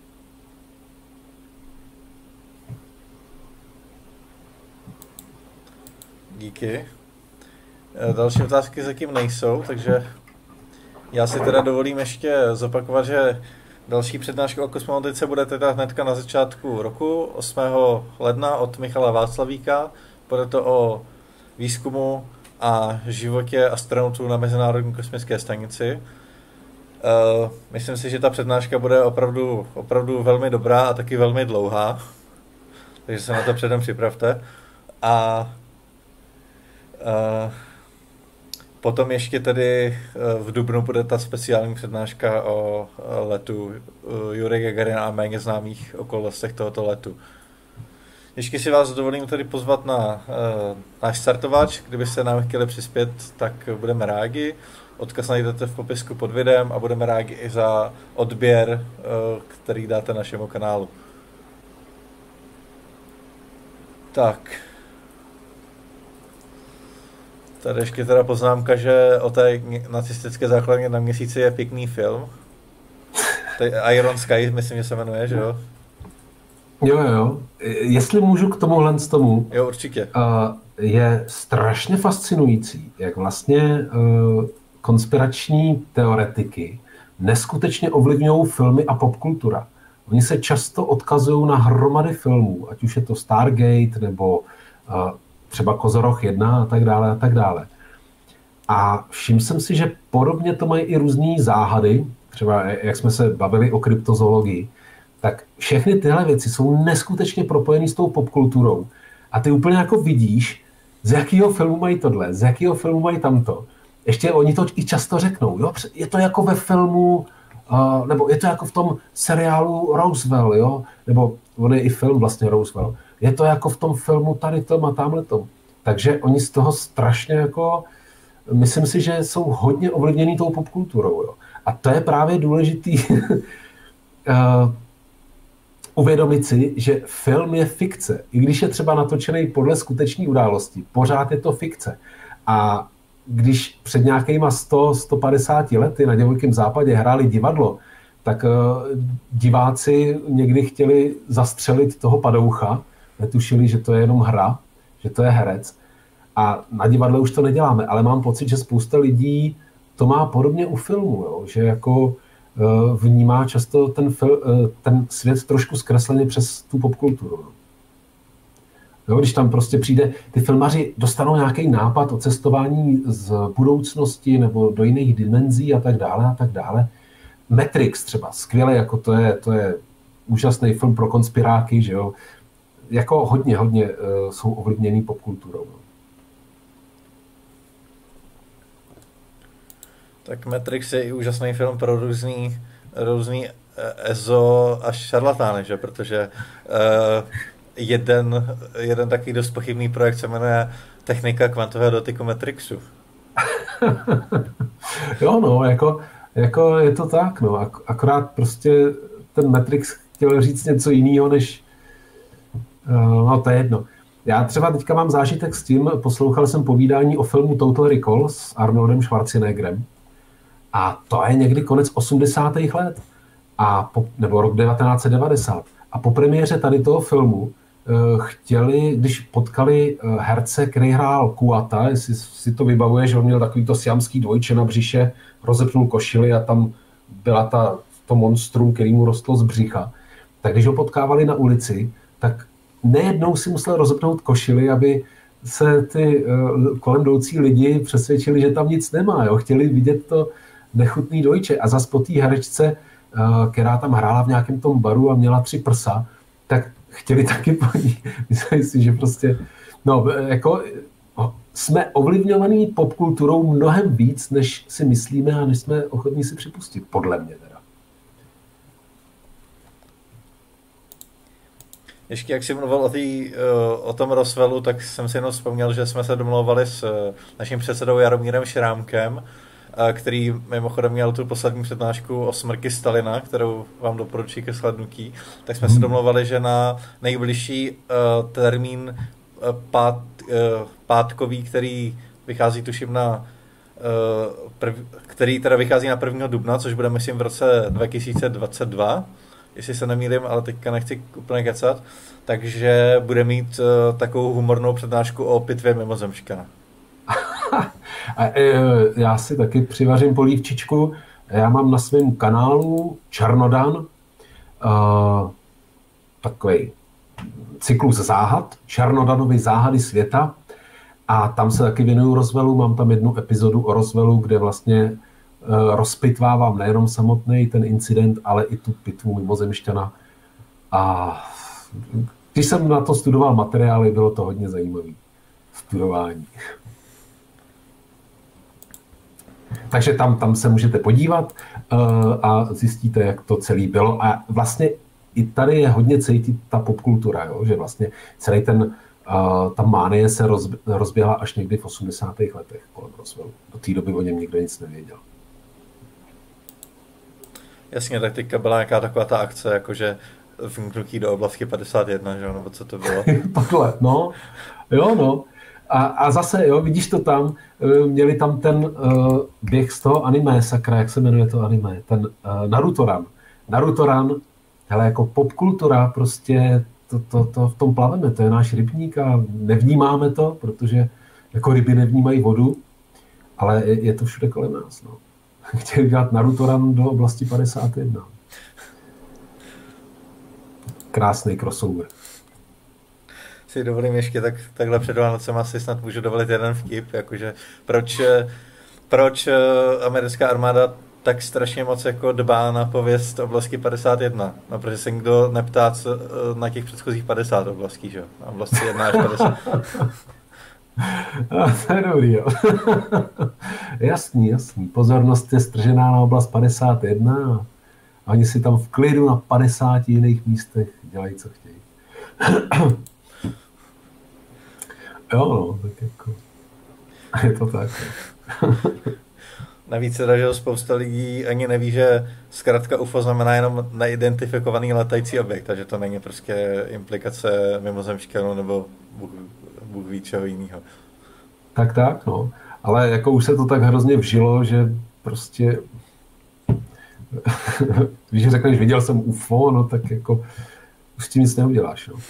Díky. Další otázky zatím nejsou, takže já si teda dovolím ještě zopakovat, že další přednáška o kosmonautice bude teda hnedka na začátku roku, 8. ledna od Michala Václavíka. Bude to o výzkumu a životě astronautů na Mezinárodní kosmické stanici. Myslím si, že ta přednáška bude opravdu velmi dobrá a taky velmi dlouhá, takže se na to předem připravte. A potom ještě tedy v dubnu bude ta speciální přednáška o letu Jurij Gagarina a méně známých okolnostech tohoto letu. Ještě si vás dovolím tedy pozvat na náš startovač, kdybyste nám chtěli přispět, tak budeme rádi. Odkaz najdete v popisku pod videem a budeme rádi i za odběr, který dáte našemu kanálu. Tak. Tady ještě teda poznámka, že o té nacistické základně na Měsíci je pěkný film. Iron Sky, myslím, že se jmenuje, že jo? Jo. Jestli můžu k tomuhle z tomu. Jo, určitě. Je strašně fascinující, jak vlastně konspirační teoretiky neskutečně ovlivňují filmy a popkultura. Oni se často odkazují na hromady filmů, ať už je to Stargate nebo třeba Kozoroch 1 a tak dále. A všiml jsem si, že podobně to mají i různý záhady, třeba jak jsme se bavili o kryptozoologii, tak všechny tyhle věci jsou neskutečně propojené s tou popkulturou. A ty úplně jako vidíš, z jakého filmu mají tohle, z jakého filmu mají tamto. ještě oni to i často řeknou, jo, je to jako ve filmu, nebo je to jako v tom seriálu Roswell, jo, nebo on je i film vlastně Roswell, je to jako v tom filmu tady tom a tamhletom. Takže oni z toho strašně jako, myslím si, že jsou hodně ovlivněný tou popkulturou, jo. A to je právě důležitý uvědomit si, že film je fikce. I když je třeba natočený podle skutečné události, pořád je to fikce. A když před nějakýma 100-150 lety na Divokém západě hráli divadlo, tak diváci někdy chtěli zastřelit toho padoucha, netušili, že to je jenom hra, že to je herec. A na divadle už to neděláme, ale mám pocit, že spousta lidí to má podobně u filmu, jo? Že jako vnímá často ten svět trošku zkresleně přes tu popkulturu. Jo, když tam prostě přijde, ty filmaři dostanou nějaký nápad o cestování z budoucnosti nebo do jiných dimenzí a tak dále a tak dále. Matrix třeba, skvěle, jako to je úžasný film pro konspiráky, že jo. Jako hodně jsou ovlivněný popkulturou. Tak Matrix je i úžasný film pro různý EZO až šarlatány, že? Protože jeden takový dost pochybný projekt se jmenuje Technika kvantového dotyku Matrixu. Jo, no, jako je to tak, no. Akorát prostě ten Matrix chtěl říct něco jiného, než no, to je jedno. Já třeba teďka mám zážitek s tím, poslouchal jsem povídání o filmu Total Recall s Arnoldem Schwarzeneggerem a to je někdy konec 80. let, nebo rok 1990. A po premiéře tady toho filmu chtěli, když potkali herce, který hrál Kuata, jestli si to vybavuje, že on měl takovýto siamský dvojče na břiše, rozepnul košili a tam byla to monstrum, který mu rostlo z břicha. Tak když ho potkávali na ulici, tak nejednou si musel rozepnout košili, aby se ty kolem jdoucí lidi přesvědčili, že tam nic nemá. Jo? Chtěli vidět to nechutný dvojče. A zas po té herečce, která tam hrála v nějakém tom baru a měla 3 prsa, tak chtěli taky po ní. Myslím si, že prostě, no, jako jsme ovlivňovaní popkulturou mnohem víc, než si myslíme a než jsme ochotní si připustit, podle mě teda. Ještě jak jsi mluvil o tom Roswellu, tak jsem si jenom vzpomněl, že jsme se domlouvali s naším předsedou Jaromírem Šrámkem, který mimochodem měl tu poslední přednášku o smrti Stalina, kterou vám doporučuji ke shlédnutí, tak jsme se domlouvali, že na nejbližší termín pátkový, který vychází tuším který teda vychází na 1. dubna, což bude myslím v roce 2022, jestli se nemýlím, ale teďka nechci úplně kecat, takže bude mít takovou humornou přednášku o pitvě mimozemšťana. A já si taky přivařím polívčičku. Já mám na svém kanálu Černodan takový cyklus záhad, Černodanovi záhady světa a tam se taky věnuju Roswellu. Mám tam jednu epizodu o Roswellu, kde vlastně rozpitvávám nejenom samotný ten incident, ale i tu pitvu mimozemšťana. A když jsem na to studoval materiály, bylo to hodně zajímavé studování. Takže tam se můžete podívat a zjistíte, jak to celé bylo. A vlastně i tady je hodně cítit ta popkultura, jo? Že vlastně celý ta mánie se rozběhla až někdy v 80. letech kolem Roswellu. Do té doby o něm nikdo nic nevěděl. Jasně, tak teďka byla nějaká taková ta akce, jakože vmknutí do oblasti 51, že? Nebo co to bylo? Takhle, no. Jo, no. A zase, jo, vidíš to tam, měli tam ten běh z toho anime, sakra, jak se jmenuje to anime, ten Narutoran. Narutoran, hele, jako popkultura, prostě to v tom plaveme, to je náš rybník a nevnímáme to, protože jako ryby nevnímají vodu, ale je to všude kolem nás, no. Chtěli dělat Narutoran do oblasti 51. Krásný crossover. Si dovolím ještě takhle před Vánocema si snad můžu dovolit jeden vtip, jakože proč americká armáda tak strašně moc jako dbá na pověst oblasti 51. No, protože se nikdo neptá na těch předchozích 50 oblastí, že jo? Oblasti 1 až 50. A to je dobrý, jo. Jasný. Pozornost je stržená na oblast 51 a oni si tam v klidu na 50 jiných místech dělají, co chtějí. Jo, no, tak jako... Je to tak. Navíc teda, že spousta lidí ani neví, že zkrátka UFO znamená jenom neidentifikovaný letající objekt, takže to není prostě implikace mimozemštěnů nebo Bůh ví čeho jiného. Tak, no. Ale jako už se to tak hrozně vžilo, že prostě... Když řekneš, viděl jsem UFO, no tak jako už s tím nic neuděláš, no.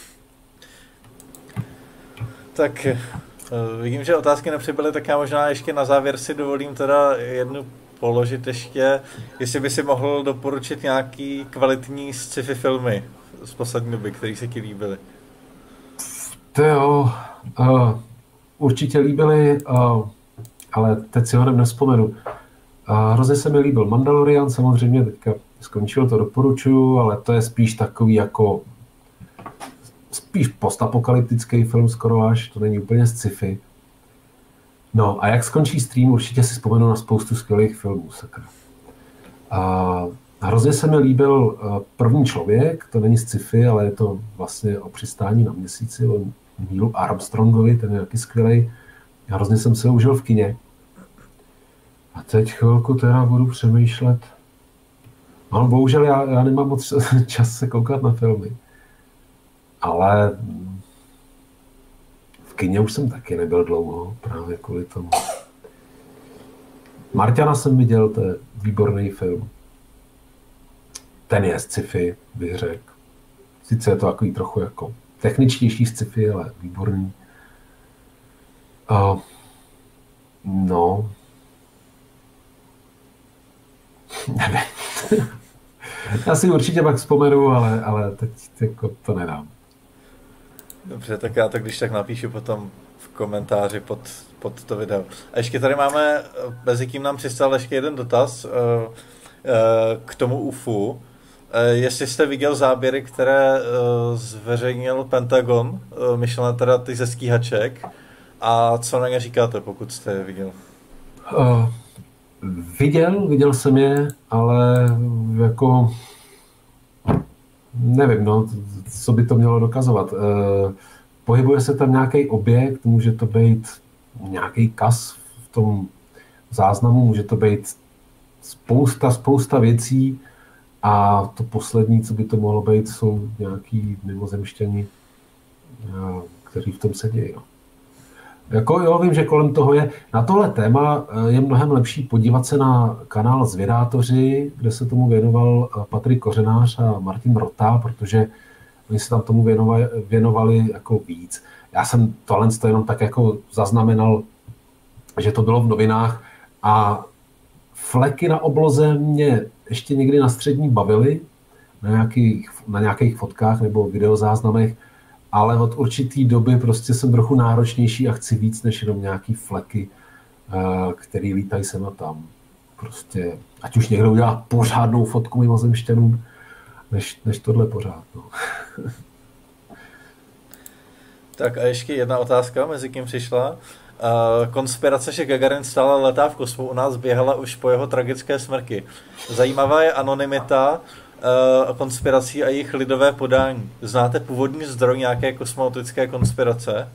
Tak vidím, že otázky nepřibyly, tak já možná ještě na závěr si dovolím teda jednu položit ještě, jestli by si mohl doporučit nějaký kvalitní sci-fi filmy z poslední doby, které se ti líbily. To jo, určitě líbily, ale teď si ho nevzpomenu. Hrozně se mi líbil Mandalorian, samozřejmě teďka skončilo, to doporučuju, ale to je spíš takový jako spíš postapokalyptický film skoro až, to není úplně sci-fi. No a jak skončí stream, určitě si vzpomenu na spoustu skvělých filmů, sakra. Hrozně se mi líbil První člověk, to není sci-fi, ale je to vlastně o přistání na měsíci, o Neilu Armstrongovi, ten je taky skvělej. Hrozně jsem se užil v kině. A teď chvilku teda budu přemýšlet. No, bohužel já nemám moc čas se koukat na filmy. Ale v kině už jsem taky nebyl dlouho, právě kvůli tomu. Marťana jsem viděl, to je výborný film. Ten je sci-fi, bych řekl. Sice je to takový trochu jako techničtější sci-fi, ale výborný. No. Nevím. Já si určitě pak vzpomenu, ale teď jako to nedám. Dobře, tak já to když tak napíšu potom v komentáři pod to video. A ještě tady máme, mezi tím nám přistál ještě jeden dotaz k tomu UFU. Jestli jste viděl záběry, které zveřejnil Pentagon, myšlené teda ty ze stíhaček, a co na ně říkáte, pokud jste je viděl? Viděl jsem je, ale jako nevím, no, co by to mělo dokazovat. Pohybuje se tam nějaký objekt, může to být nějaký kas v tom záznamu, může to být spousta věcí a to poslední, co by to mohlo být, jsou nějaký mimozemšťani, kteří v tom sedí. No. Jako jo, vím, že kolem toho je. Na tohle téma je mnohem lepší podívat se na kanál Zvědátoři, kde se tomu věnoval Patrik Kořenář a Martin Rota, protože oni se tam tomu věnovali jako víc. Já jsem tohle jenom tak jako zaznamenal, že to bylo v novinách a fleky na obloze mě ještě někdy na střední bavily, na nějakých fotkách nebo videozáznamech, ale od určitý doby prostě jsem trochu náročnější a chci víc než jenom nějaký fleky, který lítají sem a tam. Prostě, ať už někdo udělá pořádnou fotku mimozemšťanům, než tohle pořád. No. Tak a ještě jedna otázka, mezi kým přišla. Konspirace, že Gagarin stále letá v kosmu, u nás běhala už po jeho tragické smrti. Zajímavá je anonymita konspirací a jejich lidové podání. Znáte původní zdroj nějaké kosmonautické konspirace?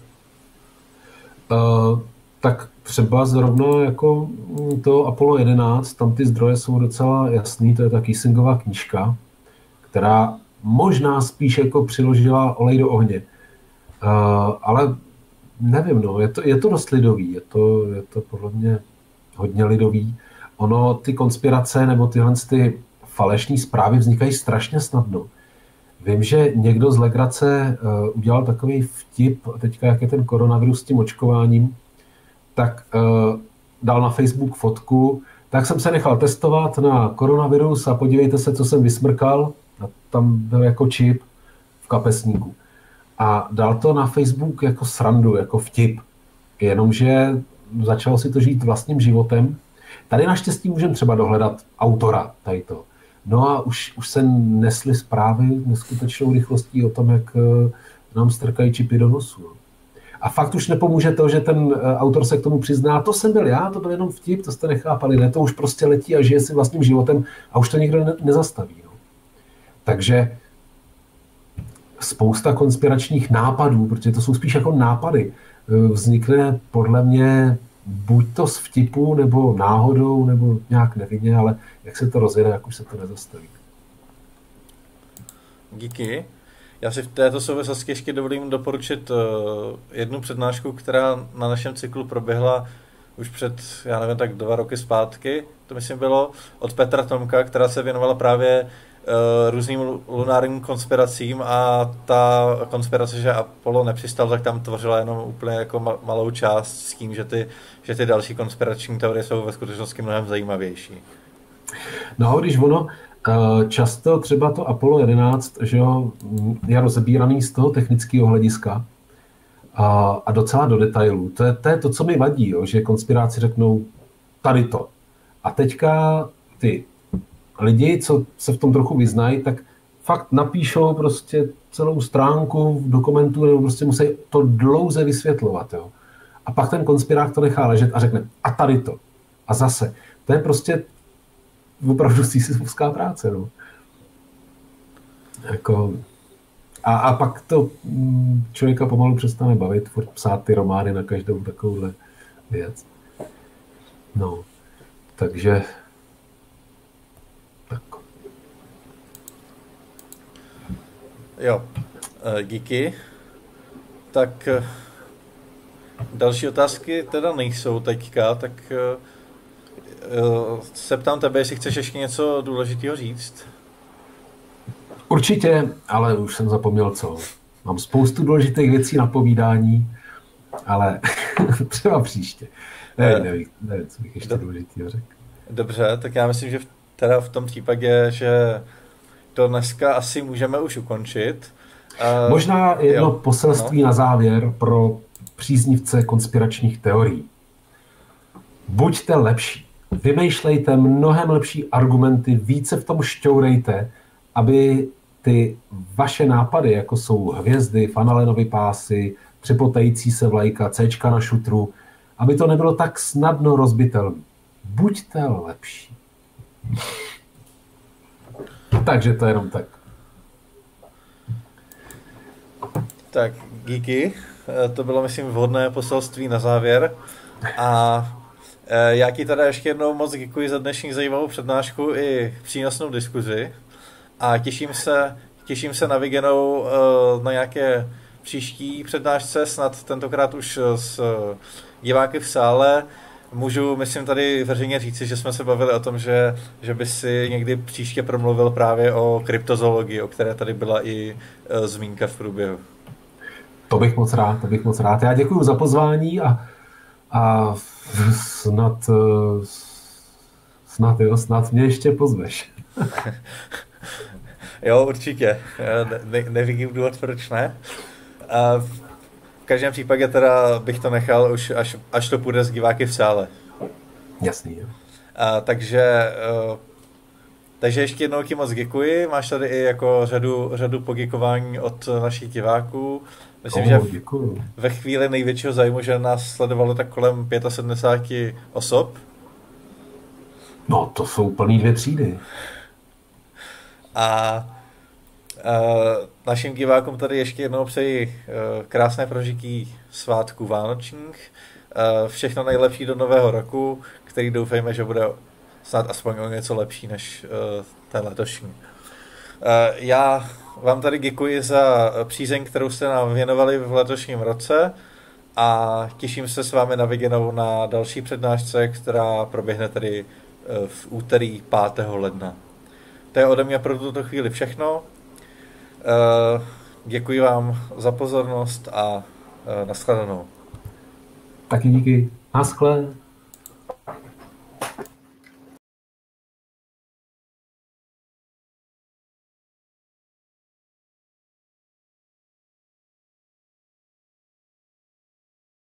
Tak třeba zrovna jako to Apollo 11, tam ty zdroje jsou docela jasný, to je ta Kissingová knížka, která možná spíš jako přiložila olej do ohně. Ale nevím, no, je to dost lidový, je to podle mě hodně lidový. Ono, ty konspirace nebo tyhle ty falešní zprávy vznikají strašně snadno. Vím, že někdo z legrace udělal takový vtip, teďka jak je ten koronavirus s tím očkováním, tak dal na Facebook fotku, tak jsem se nechal testovat na koronavirus a podívejte se, co jsem vysmrkal. A tam byl jako čip v kapesníku. A dal to na Facebook jako srandu, jako vtip. Jenomže začal si to žít vlastním životem. Tady naštěstí můžeme třeba dohledat autora tady to. No a už se nesly zprávy neskutečnou rychlostí o tom, jak nám strkají čipy do nosu. A fakt už nepomůže to, že ten autor se k tomu přizná, to jsem byl já, to byl jenom vtip, to jste nechápali, ne, to už prostě letí a žije si vlastním životem a už to nikdo nezastaví. No. Takže spousta konspiračních nápadů, protože to jsou spíš jako nápady, vznikne podle mě buď to z vtipu, nebo náhodou, nebo nějak nevinně, ale jak se to rozjede, jak už se to nezastaví. Díky. Já si v této souvislosti ještě dovolím doporučit jednu přednášku, která na našem cyklu proběhla už před, já nevím, tak 2 roky zpátky, to myslím bylo, od Petra Tomka, která se věnovala právě různým lunárním konspiracím a ta konspirace, že Apollo nepřistal, tak tam tvořila jenom úplně jako malou část s tím, že ty další konspirační teorie jsou ve skutečnosti mnohem zajímavější. No a když ono, často třeba to Apollo 11, že jo, je rozebíraný z toho technického hlediska a docela do detailů. To je to, co mi vadí, jo, že konspiráci řeknou tady to. A teďka ty lidi, co se v tom trochu vyznají, tak fakt napíšou prostě celou stránku v dokumentu, nebo prostě musí to dlouze vysvětlovat. Jo. A pak ten konspirák to nechá ležet a řekne a tady to. A zase. To je prostě opravdu sisyfovská práce. No. Jako, a pak to člověka pomalu přestane bavit, furt psát ty romány na každou takovouhle věc. No, takže tak. Jo, díky. Tak další otázky teda nejsou teďka, tak se ptám tebe, jestli chceš ještě něco důležitého říct. Určitě, ale už jsem zapomněl co. Mám spoustu důležitých věcí na povídání, ale třeba příště. Nevím, co bych ještě důležitého řekl. Dobře, tak já myslím, že teda v tom případě, že to dneska asi můžeme už ukončit. Možná jedno poselství na závěr pro příznivce konspiračních teorií. Buďte lepší. Vymýšlejte mnohem lepší argumenty, více v tom šťourejte, aby ty vaše nápady, jako jsou hvězdy, Fanalenovy pásy, třepotající se vlajka, Cčka na šutru, aby to nebylo tak snadno rozbitelné. Buďte lepší. Takže to je jenom tak. Tak, díky. To bylo, myslím, vhodné poselství na závěr. A já ti teda ještě jednou moc děkuji za dnešní zajímavou přednášku i přínosnou diskuzi. A těším se na viděnou na nějaké příští přednášce, snad tentokrát už s diváky v sále. Můžu, myslím, tady veřejně říci, že jsme se bavili o tom, že by si někdy příště promluvil právě o kryptozoologii, o které tady byla i zmínka v průběhu. To bych moc rád. Já děkuji za pozvání a snad mě ještě pozveš. Jo, určitě. Nevidím důvod, proč ne. V každém případě teda bych to nechal už, až to půjde s diváky v sále. Jasný, jo. Takže ještě jednou ti moc děkuji. Máš tady i jako řadu poděkování od našich diváků. Myslím, že ve chvíli největšího zájmu, že nás sledovalo tak kolem 75 osob. No, to jsou plný 2 třídy. A našim divákům tady ještě jednou přeji krásné prožití svátků vánočních. Všechno nejlepší do nového roku, který doufejme, že bude snad aspoň o něco lepší než ten letošní. Já vám tady děkuji za přízeň, kterou jste nám věnovali v letošním roce a těším se s vámi na viděnou na další přednášce, která proběhne tedy v úterý 5. ledna. To je ode mě pro tuto chvíli všechno. Děkuji vám za pozornost a nashledanou. Taky díky. Naschle.